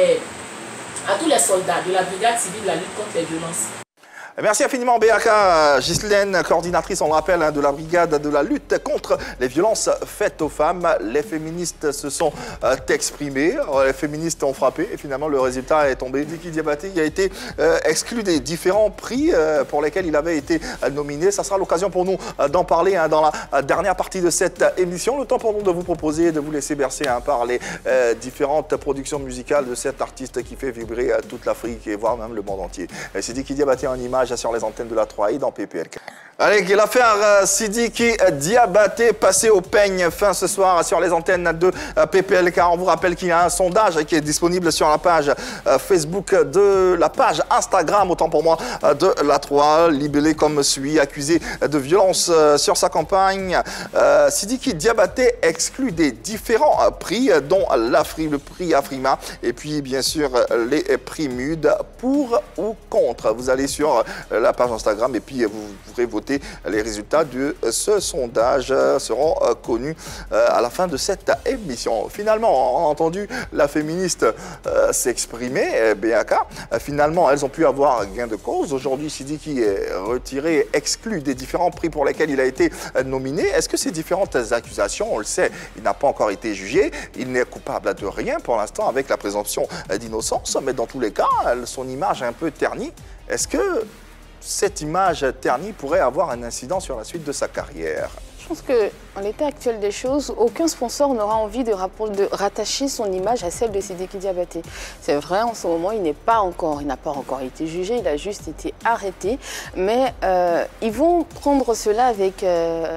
tous les soldats de la brigade civile de la lutte contre les violences. Merci infiniment Beaka Ghislaine, coordinatrice, on le rappelle, de la brigade de la lutte contre les violences faites aux femmes. Les féministes se sont exprimées, les féministes ont frappé et finalement le résultat est tombé. Sidiki Diabaté a été exclu des différents prix pour lesquels il avait été nominé. Ça sera l'occasion pour nous d'en parler dans la dernière partie de cette émission. Le temps pour nous de vous proposer, de vous laisser bercer par les différentes productions musicales de cet artiste qui fait vibrer toute l'Afrique et voire même le monde entier. Sidiki Diabaté en image sur les antennes de la 3i dans PPLK. Allez, l'affaire Sidiki Diabaté passée au peigne fin ce soir sur les antennes de PPLK. On vous rappelle qu'il y a un sondage qui est disponible sur la page Facebook de la page Instagram, autant pour moi, de la 3, libellé comme suit, accusé de violence sur sa campagne. Sidiki Diabaté exclu des différents prix, dont le prix Afrima et puis bien sûr les prix MUD, pour ou contre. Vous allez sur la page Instagram et puis vous pourrez voter. Les résultats de ce sondage seront connus à la fin de cette émission. Finalement, on a entendu la féministe s'exprimer, Beaka. Finalement, elles ont pu avoir gain de cause. Aujourd'hui, Sidiki est retiré, exclu des différents prix pour lesquels il a été nominé. Est-ce que ces différentes accusations, on le sait, il n'a pas encore été jugé, il n'est coupable de rien pour l'instant avec la présomption d'innocence, mais dans tous les cas, son image est un peu ternie. Est-ce que cette image ternie pourrait avoir un incident sur la suite de sa carrière? Je pense qu'en l'état actuel des choses, aucun sponsor n'aura envie de rattacher son image à celle de Sidiki Diabaté. C'est vrai, en ce moment, il n'a pas encore été jugé, il a juste été arrêté. Mais ils vont prendre cela avec,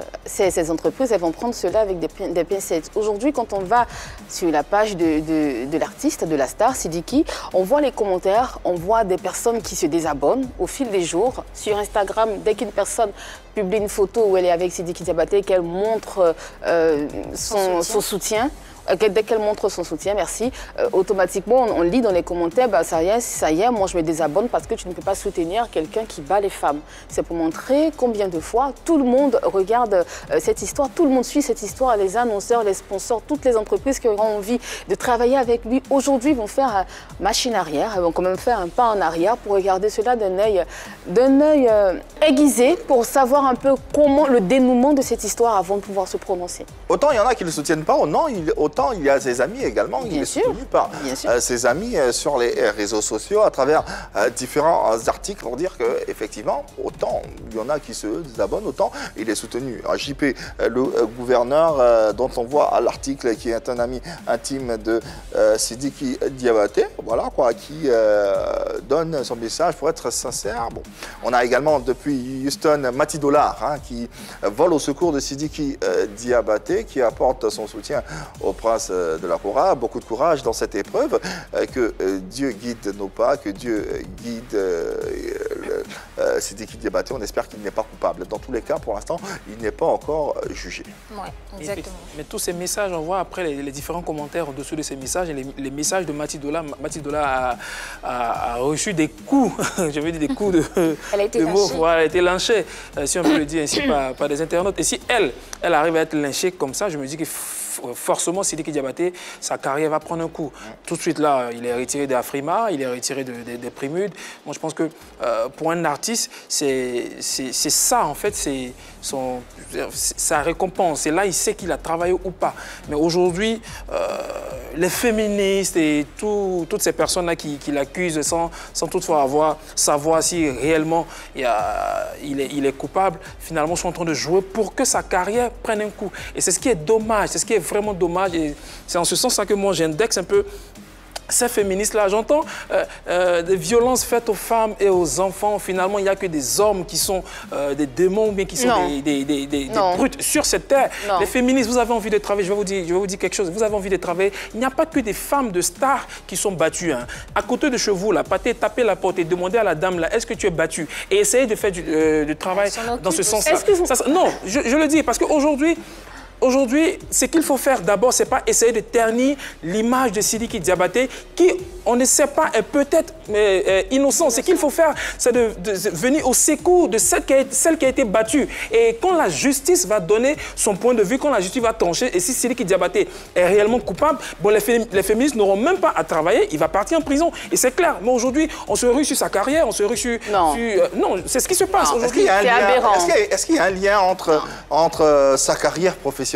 ces entreprises, elles vont prendre cela avec des pincettes. Aujourd'hui, quand on va sur la page de l'artiste, de la star, Sidiki, on voit les commentaires, on voit des personnes qui se désabonnent au fil des jours. Sur Instagram, dès qu'une personne publie une photo où elle est avec Sidiki Diabaté, qu'elle montre son soutien. Dès qu'elle montre son soutien, merci, automatiquement, on lit dans les commentaires, bah, ça y est, moi je me désabonne parce que tu ne peux pas soutenir quelqu'un qui bat les femmes. C'est pour montrer combien de fois tout le monde regarde cette histoire, tout le monde suit cette histoire, les annonceurs, les sponsors, toutes les entreprises qui auront envie de travailler avec lui, aujourd'hui vont faire machine arrière, vont quand même faire un pas en arrière pour regarder cela d'un œil aiguisé pour savoir un peu comment le dénouement de cette histoire avant de pouvoir se prononcer. Autant il y en a qui ne le soutiennent pas, autant il y a ses amis également, il est soutenu par ses amis sur les réseaux sociaux à travers différents articles pour dire qu'effectivement, autant il y en a qui se désabonnent, autant il est soutenu. JP, le gouverneur dont on voit l'article qui est un ami intime de Sidiki Diabaté, voilà quoi, qui donne son message pour être sincère. Bon. On a également depuis Houston Matidolar qui vole au secours de Sidiki Diabaté, qui apporte son soutien au prince de la Koura. Beaucoup de courage dans cette épreuve. Que Dieu guide nos pas, que Dieu guide Sidiki Diabaté. On espère qu'il n'est pas coupable. Dans tous les cas, pour l'instant, il n'est pas encore jugé. Oui, exactement. Mais tous ces messages, on voit après les différents commentaires au-dessous de ces messages, les messages de Matidola. Matidola a reçu des coups, je veux dire des coups elle a été lynchée. Voilà, elle a été lynchée, si on peut le dire ainsi, par des internautes. Et si elle arrive à être lynchée comme ça, je me dis que forcément, Sidiki Diabaté, sa carrière va prendre un coup. Tout de suite, là, il est retiré d'Afrima, il est retiré des Prémudes. Moi, je pense que pour un artiste, c'est ça, en fait, c'est sa récompense. Et là, il sait qu'il a travaillé ou pas. Mais aujourd'hui, les féministes et toutes ces personnes-là qui l'accusent sans toutefois savoir si réellement il est coupable, finalement, sont en train de jouer pour que sa carrière prenne un coup. Et c'est ce qui est dommage, c'est ce qui est vraiment dommage. Et c'est en ce sens que moi, j'indexe un peu ces féministes-là. J'entends des violences faites aux femmes et aux enfants. Finalement, il n'y a que des hommes qui sont des démons, mais qui sont des brutes sur cette terre. Non. Les féministes, vous avez envie de travailler, je vais vous dire quelque chose, vous avez envie de travailler. Il n'y a pas que des femmes de stars qui sont battues. Hein. À côté de chez vous, là, tapez la porte et demandez à la dame, là, est-ce que tu es battue? Et essayez de faire du travail dans ce sens-là. Non, je le dis, parce qu'aujourd'hui, ce qu'il faut faire d'abord, ce n'est pas essayer de ternir l'image de Sidiki Diabaté, qui, on ne sait pas, est peut-être innocent. Ce qu'il faut faire, c'est de venir au secours de celle qui a été battue. Et quand la justice va donner son point de vue, quand la justice va trancher, et si Sidiki Diabaté est réellement coupable, bon, les féministes n'auront même pas à travailler, il va partir en prison. Et c'est clair. Mais aujourd'hui, on se rue sur sa carrière, on se rue sur... Non, c'est ce qui se passe aujourd'hui. Est-ce qu'il y a un lien entre sa carrière professionnelle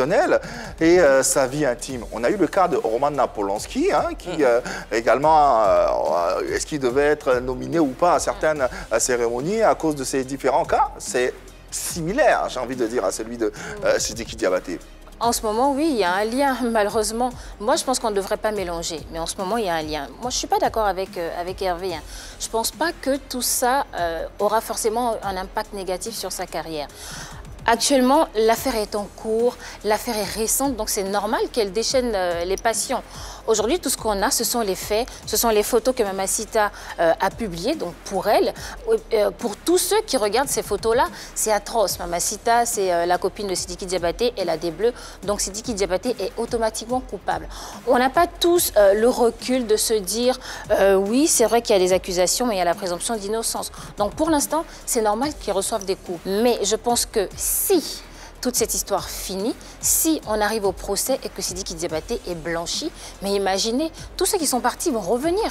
et sa vie intime? On a eu le cas de Roman Napolonsky, qui également, est-ce qu'il devait être nominé ou pas à certaines cérémonies à cause de ces différents cas? C'est similaire, j'ai envie de dire, à celui de Sidiki Diabaté. En ce moment, oui, il y a un lien, malheureusement. Moi, je pense qu'on ne devrait pas mélanger. Mais en ce moment, il y a un lien. Moi, je ne suis pas d'accord avec Hervé. Hein. Je ne pense pas que tout ça aura forcément un impact négatif sur sa carrière. Actuellement, l'affaire est en cours, l'affaire est récente, donc c'est normal qu'elle déchaîne les passions. Aujourd'hui, tout ce qu'on a, ce sont les faits, ce sont les photos que Mamacita a publiées, donc pour elle. Pour tous ceux qui regardent ces photos-là, c'est atroce. Mamacita, c'est la copine de Sidiki Diabaté, elle a des bleus, donc Sidiki Diabaté est automatiquement coupable. On n'a pas tous le recul de se dire, oui, c'est vrai qu'il y a des accusations, mais il y a la présomption d'innocence. Donc pour l'instant, c'est normal qu'ils reçoivent des coups. Mais je pense que si toute cette histoire finit, si on arrive au procès et que Sidiki Diabaté est blanchi, mais imaginez, tous ceux qui sont partis vont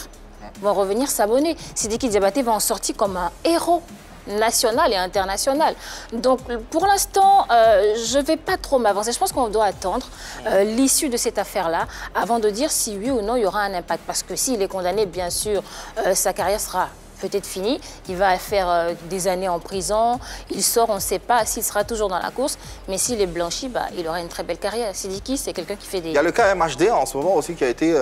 revenir s'abonner. Sidiki Diabaté va en sortir comme un héros national et international. Donc pour l'instant, je ne vais pas trop m'avancer. Je pense qu'on doit attendre l'issue de cette affaire-là avant de dire si oui ou non il y aura un impact. Parce que s'il est condamné, bien sûr, sa carrière sera peut-être fini, il va faire des années en prison, il sort, on ne sait pas s'il sera toujours dans la course, mais s'il est blanchi, bah, il aura une très belle carrière. Sidiki, c'est quelqu'un qui fait des... Il y a le cas MHD en ce moment aussi qui a été,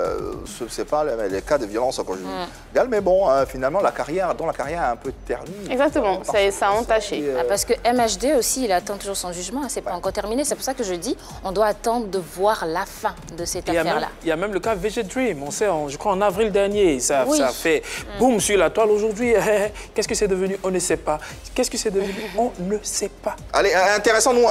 c'est pas les cas de violence conjugale, mais bon, finalement, la carrière est un peu ternie. Exactement, ça a entaché. Parce que MHD aussi, il attend toujours son jugement, c'est pas encore terminé, c'est pour ça que je dis, on doit attendre de voir la fin de cette affaire-là. Il y a même le cas VG Dream, on sait, je crois en avril dernier, ça a fait boum sur la la toile aujourd'hui. Qu'est-ce que c'est devenu? On ne sait pas. Qu'est-ce que c'est devenu? On ne sait pas. Allez, intéressons-nous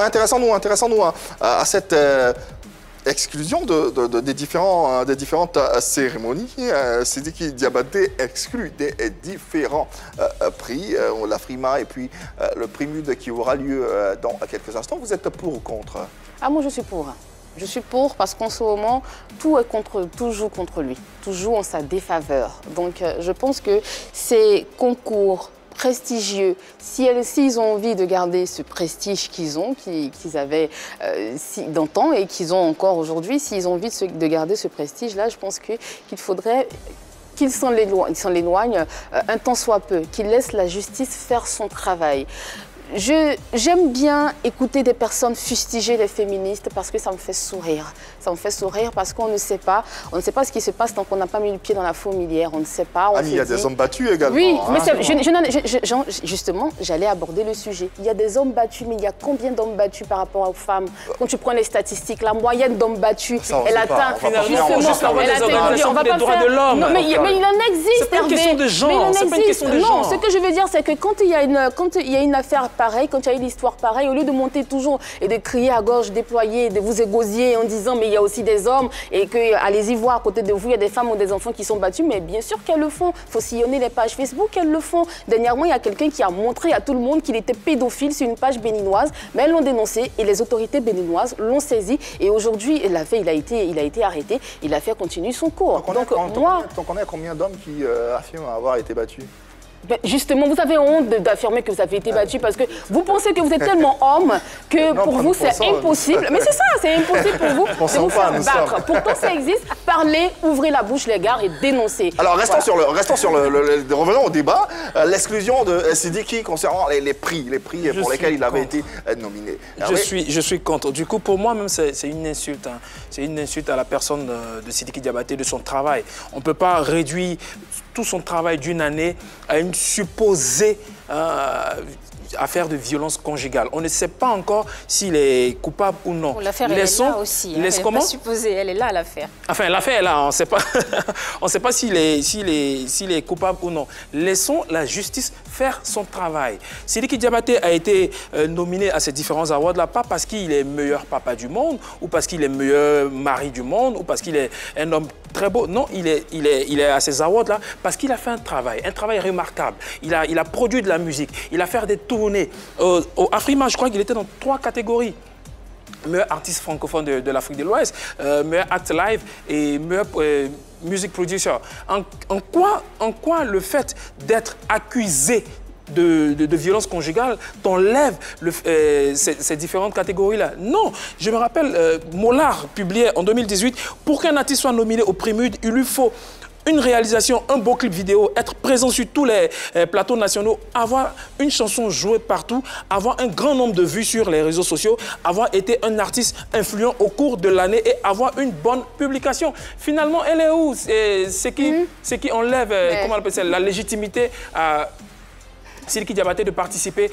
à cette exclusion des différentes cérémonies. Sidiki Diabaté exclut des différents prix, l'Afrima et puis le prix MUD qui aura lieu dans quelques instants. Vous êtes pour ou contre? Ah, moi je suis pour. Je suis pour parce qu'en ce moment, tout joue contre lui, tout joue en sa défaveur. Donc je pense que ces concours prestigieux, s'ils ont envie de garder ce prestige qu'ils avaient d'antan et qu'ils ont encore aujourd'hui, s'ils ont envie de garder ce prestige-là, je pense qu'il faudrait qu'ils s'en éloignent un tant soit peu, qu'ils laissent la justice faire son travail. J'aime bien écouter des personnes fustiger les féministes parce que ça me fait sourire. Ça me fait sourire parce qu'on ne sait pas ce qui se passe tant qu'on n'a pas mis le pied dans la fourmilière. On ne sait pas. Il y a des hommes battus également. Oui, mais justement, j'allais aborder le sujet. Il y a des hommes battus, mais il y a combien d'hommes battus par rapport aux femmes? Quand tu prends les statistiques, la moyenne d'hommes battus, elle atteint justement, on va pas faire. Non, mais il en existe. C'est pas une question de genre. C'est pas une question de genre. Non, ce que je veux dire, c'est que quand il y a une affaire pareil, quand il y a une histoire pareille, au lieu de monter toujours et de crier à gorge déployée, de vous égosier en disant mais il y a aussi des hommes et que allez-y voir à côté de vous, il y a des femmes ou des enfants qui sont battus, mais bien sûr qu'elles le font. Il faut sillonner les pages Facebook, elles le font. Dernièrement, il y a quelqu'un qui a montré à tout le monde qu'il était pédophile sur une page béninoise, mais elles l'ont dénoncé et les autorités béninoises l'ont saisi et aujourd'hui, il a été arrêté, il a fait continuer son cours. Donc on connaît combien d'hommes qui affirment avoir été battus? Ben justement, vous avez honte d'affirmer que vous avez été battu parce que vous pensez que vous êtes tellement homme que pour vous c'est impossible. Mais c'est ça, c'est impossible pour vous de vous faire battre. Pourtant ça existe. Parlez, ouvrez la bouche les gars et dénoncez. Alors revenons au débat. L'exclusion de Sidiki concernant les prix pour lesquels il avait été nominé. Je suis contre. Du coup, pour moi même c'est une insulte. Hein. C'est une insulte à la personne de Sidiki Diabaté, de son travail. On ne peut pas réduire tout son travail d'une année à une supposée affaire de violence conjugale. On ne sait pas encore s'il est coupable ou non. L'affaire, elle est là aussi. Elle n'est pas supposée, elle est là, l'affaire. Enfin, l'affaire est là, on ne sait pas s'il est coupable ou non. Laissons la justice faire son travail. Sidiki Diabaté a été nominé à ces différents awards-là, pas parce qu'il est meilleur papa du monde, ou parce qu'il est meilleur mari du monde, ou parce qu'il est un homme très beau. Non, il est à ces awards-là parce qu'il a fait un travail remarquable. Il a produit de la musique, il a fait des tournées. Au Afrima, je crois qu'il était dans 3 catégories. Meilleur artiste francophone de l'Afrique de l'Ouest, meilleur act live et meilleur music producer. En quoi le fait d'être accusé de violence conjugale t'enlève ces différentes catégories-là? Non, je me rappelle, Mollard publiait en 2018, pour qu'un artiste soit nominé au prix MUD, il lui faut une réalisation, un beau clip vidéo, être présent sur tous les plateaux nationaux, avoir une chanson jouée partout, avoir un grand nombre de vues sur les réseaux sociaux, avoir été un artiste influent au cours de l'année et avoir une bonne publication. Finalement, elle est où? C'est qui enlève comment on appelle ça, la légitimité à Sidiki Diabaté de participer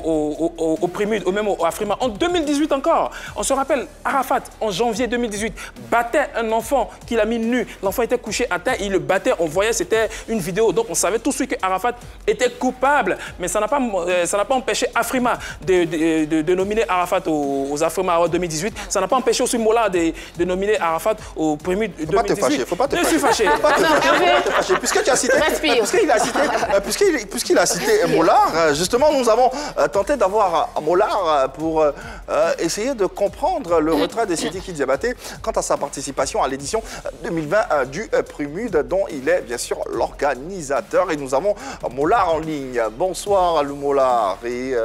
au prix MUD, ou même au Afrima. En 2018 encore, on se rappelle, Arafat, en janvier 2018, battait un enfant qu'il a mis nu. L'enfant était couché à terre, il le battait, on voyait, c'était une vidéo. Donc on savait tout de suite que Arafat était coupable. Mais ça n'a pas empêché Afrima de nominer Arafat aux Afrima Awards 2018. Ça n'a pas empêché aussi Mollard de nominer Arafat au prix MUD 2018. Faut pas te fâcher. Je suis fâché. Faut pas te fâcher. Puisque tu as cité... Puisqu'il a cité Mollard, justement, nous avons tenté d'avoir Mollard pour essayer de comprendre le retrait de Sidiki Diabaté quant à sa participation à l'édition 2020 du prix MUD, dont il est bien sûr l'organisateur. Et nous avons Mollard en ligne. Bonsoir, Mollard. Et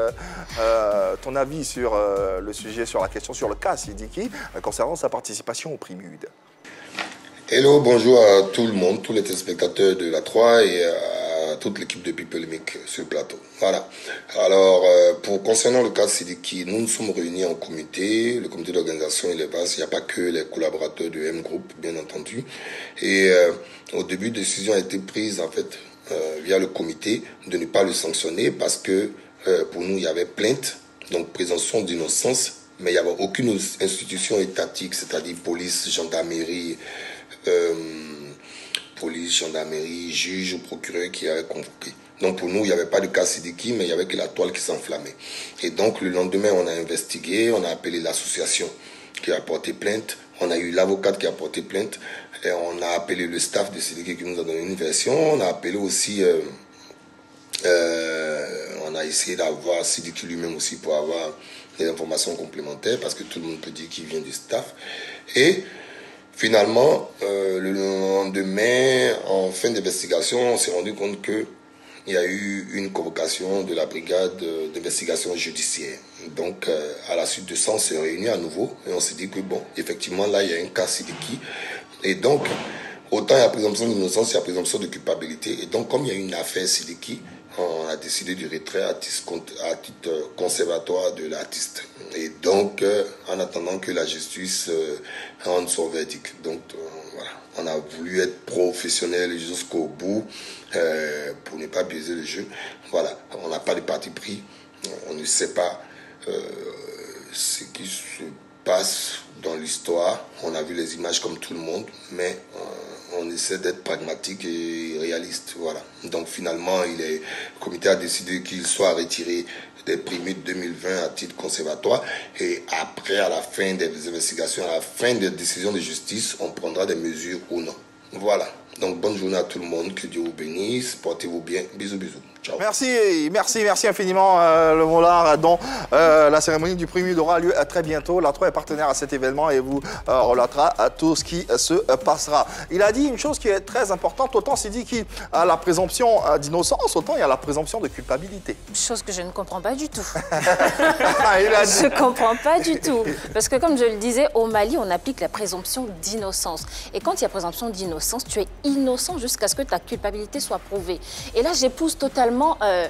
ton avis sur le sujet, sur la question, sur le cas Sidiki, concernant sa participation au prix MUD. Hello, bonjour à tout le monde, tous les téléspectateurs de la 3 et à toute l'équipe de Polémique sur le plateau. Voilà. Alors, concernant le cas Sidiki, nous nous sommes réunis en comité. Le comité d'organisation, il est vaste. Il n'y a pas que les collaborateurs de M-Group, bien entendu. Et au début, décision a été prise, en fait, via le comité, de ne pas le sanctionner parce que, pour nous, il y avait plainte, donc présomption d'innocence, mais il n'y avait aucune institution étatique, c'est-à-dire police, gendarmerie, police, gendarmerie, juge ou procureur qui avait convoqué. Donc pour nous, il n'y avait pas de cas Sidiki, mais il n'y avait que la toile qui s'enflammait. Et donc le lendemain, on a investigué, on a appelé l'association qui a porté plainte, on a eu l'avocate qui a porté plainte, et on a appelé le staff de Sidiki qui nous a donné une version, on a appelé aussi, on a essayé d'avoir Sidiki lui-même aussi pour avoir des informations complémentaires, parce que tout le monde peut dire qu'il vient du staff. Et finalement, le lendemain, en fin d'investigation, on s'est rendu compte que il y a eu une convocation de la brigade d'investigation judiciaire. Donc, à la suite de ça, on s'est réunis à nouveau et on s'est dit que, bon, effectivement, là, il y a un cas Sidiki. Et donc, autant il y a présomption d'innocence, il y a présomption de culpabilité. Et donc, comme il y a une affaire Sidiki, on a décidé du retrait à titre conservatoire de l'artiste. Et donc, en attendant que la justice rende son verdict. Donc, voilà. On a voulu être professionnel jusqu'au bout pour ne pas biaiser le jeu. Voilà, on n'a pas de parti pris. On ne sait pas ce qui se passe dans l'histoire. On a vu les images comme tout le monde, mais on essaie d'être pragmatique et réaliste. Voilà. Donc finalement, le comité a décidé qu'il soit retiré des Prémutes 2020 à titre conservatoire. Et après, à la fin des investigations, à la fin des décisions de justice, on prendra des mesures ou non. Voilà. Donc, bonne journée à tout le monde. Que Dieu vous bénisse. Portez-vous bien. Bisous, bisous. Ciao. Merci infiniment, le Molard, dont la cérémonie du Prémute aura lieu très bientôt. La 3 est partenaire à cet événement et vous relatera tout ce qui se passera. Il a dit une chose qui est très importante. Autant s'il dit qu'il a la présomption d'innocence, autant il y a la présomption de culpabilité. Chose que je ne comprends pas du tout. Je ne comprends pas du tout. Parce que comme je le disais, au Mali, on applique la présomption d'innocence. Et quand il y a présomption d'innocence, tu es innocent jusqu'à ce que ta culpabilité soit prouvée. Et là, j'épouse totalement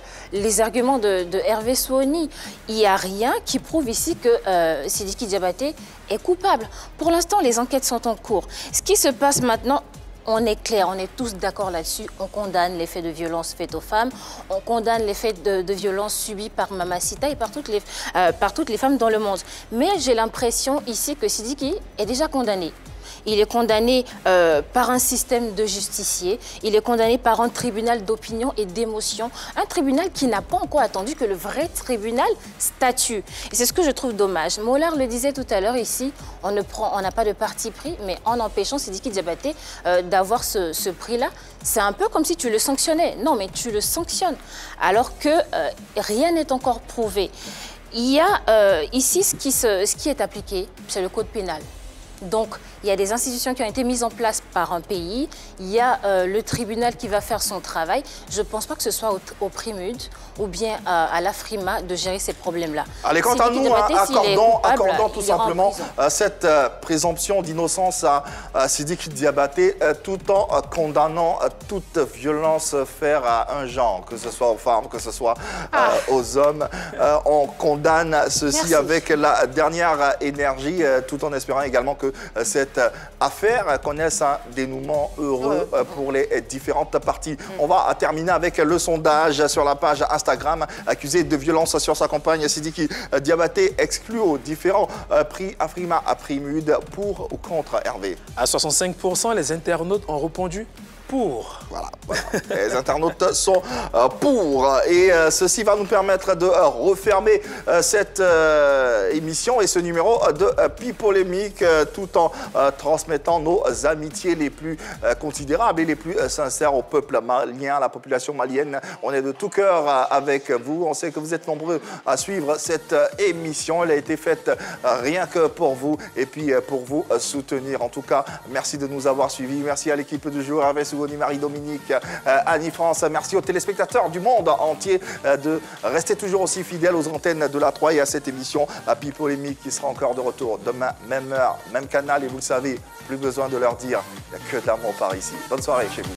les arguments de Hervé Souoni. Il n'y a rien qui prouve ici que Sidiki Diabaté est coupable. Pour l'instant, les enquêtes sont en cours. Ce qui se passe maintenant, on est clair, on est tous d'accord là-dessus. On condamne les faits de violence faites aux femmes. On condamne les faits de violence subis par Mamacita et par toutes les femmes dans le monde. Mais j'ai l'impression ici que Sidiki est déjà condamné. Il est condamné par un système de justiciers, il est condamné par un tribunal d'opinion et d'émotion, un tribunal qui n'a pas encore attendu que le vrai tribunal statue. Et c'est ce que je trouve dommage. Molard le disait tout à l'heure ici, on n'a pas de parti pris, mais en empêchant Sidiki Diabaté d'avoir ce prix-là, c'est un peu comme si tu le sanctionnais. Non, mais tu le sanctionnes, alors que rien n'est encore prouvé. Il y a ici ce qui est appliqué, c'est le code pénal. Donc, il y a des institutions qui ont été mises en place par un pays, il y a le tribunal qui va faire son travail. Je ne pense pas que ce soit au Prémute ou bien à l'Afrima de gérer ces problèmes-là. Allez, quant à nous, accordons tout simplement cette présomption d'innocence à Sidiki Diabaté, tout en condamnant toute violence faite à un genre, que ce soit aux femmes, que ce soit aux hommes. On condamne ceci avec la dernière énergie, tout en espérant également que cette affaire connaisse un dénouement heureux pour les différentes parties. On va terminer avec le sondage sur la page Instagram. Accusé de violence sur sa compagne, Sidiki Diabaté exclu aux différents prix Afrima à Prémute, pour ou contre, Hervé? À 65%, les internautes ont répondu pour. Voilà. Les internautes sont pour. Et ceci va nous permettre de refermer cette émission et ce numéro de Pipolémique, tout en transmettant nos amitiés les plus considérables et les plus sincères au peuple malien, à la population malienne. On est de tout cœur avec vous. On sait que vous êtes nombreux à suivre cette émission. Elle a été faite rien que pour vous et puis pour vous soutenir. En tout cas, merci de nous avoir suivis. Merci à l'équipe du jour, Hervé Souoni, Marie-Dominique, Annie France. Merci aux téléspectateurs du monde entier de rester toujours aussi fidèles aux antennes de la 3 et à cette émission Pipolémique qui sera encore de retour demain, même heure, même canal. Et vous le savez, plus besoin de leur dire, il n'y a que de l'amour par ici. Bonne soirée chez vous.